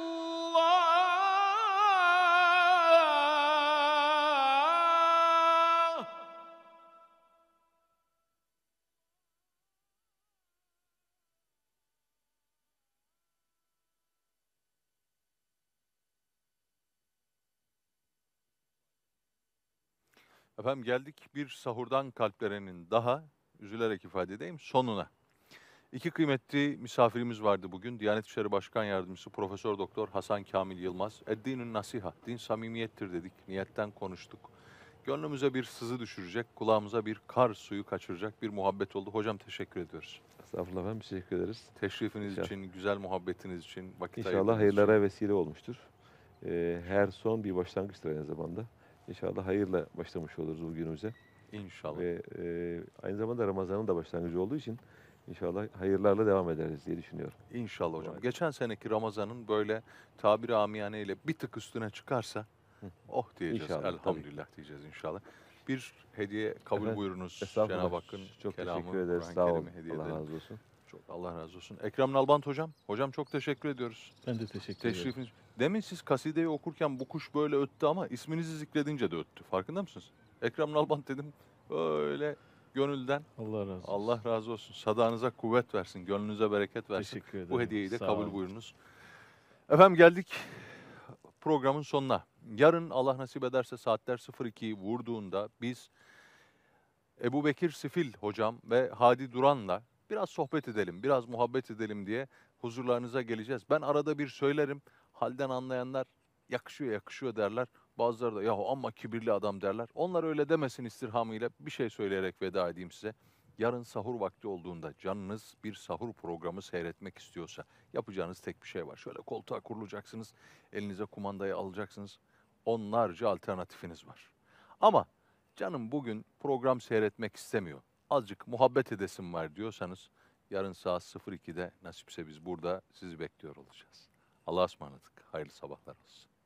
الله. Efendim geldik bir sahurdan kalplerenin daha, üzülerek ifade edeyim, sonuna. İki kıymetli misafirimiz vardı bugün. Diyanet İşleri Başkan Yardımcısı Profesör Doktor Hasan Kamil Yılmaz. Eddinün nasiha, din samimiyettir dedik, niyetten konuştuk. Gönlümüze bir sızı düşürecek, kulağımıza bir kar suyu kaçıracak bir muhabbet oldu. Hocam teşekkür ediyoruz. Estağfurullah efendim, teşekkür ederiz. Teşrifiniz İnşallah. için, güzel muhabbetiniz için, vakit İnşallah ayırdığınız hayırlara vesile olmuştur. Her son bir başlangıçtır aynı zamanda. İnşallah hayırla başlamış oluruz bugünümüze. için. İnşallah. Ve aynı zamanda Ramazan'ın da başlangıcı olduğu için inşallah hayırlarla devam ederiz diye düşünüyorum. İnşallah hocam. Vay. Geçen seneki Ramazan'ın böyle tabiri amiyane ile bir tık üstüne çıkarsa oh diyeceğiz. İnşallah, tabii. Elhamdülillah diyeceğiz inşallah. Bir hediye kabul Efendim, buyurunuz. Estağfurullah. Cenab-ı Hakk'ın Çok kelamı, teşekkür ederiz. Kur'an-ı Sağ olun. Kerim'i hediye Allah edelim. razı olsun. Çok Allah razı olsun. Ekrem Nalbant hocam. Hocam çok teşekkür ediyoruz. Ben de teşekkür ederim. Teşrifiniz. Demin siz kasideyi okurken bu kuş böyle öttü ama isminizi zikredince de öttü. Farkında mısınız? Ekrem Nalbant dedim. Böyle gönülden Allah razı olsun. Allah razı olsun. Sadağınıza kuvvet versin. Gönlünüze bereket versin. Teşekkür ederim. Bu hediyeyi de Sağ kabul olun. buyurunuz. Efendim geldik programın sonuna. Yarın Allah nasip ederse saatler 02'yi vurduğunda biz Ebu Bekir Sifil hocam ve Hadi Duran'la biraz sohbet edelim, biraz muhabbet edelim diye huzurlarınıza geleceğiz. Ben arada bir söylerim, halden anlayanlar yakışıyor yakışıyor derler. Bazıları da yahu amma kibirli adam derler. Onlar öyle demesin istirhamıyla bir şey söyleyerek veda edeyim size. Yarın sahur vakti olduğunda canınız bir sahur programı seyretmek istiyorsa yapacağınız tek bir şey var. Şöyle koltuğa kurulacaksınız, elinize kumandayı alacaksınız. Onlarca alternatifiniz var. Ama canım bugün program seyretmek istemiyor. Azıcık muhabbet edesim var diyorsanız yarın saat 02'de nasipse biz burada sizi bekliyor olacağız. Allah'a ısmarladık. Hayırlı sabahlar olsun.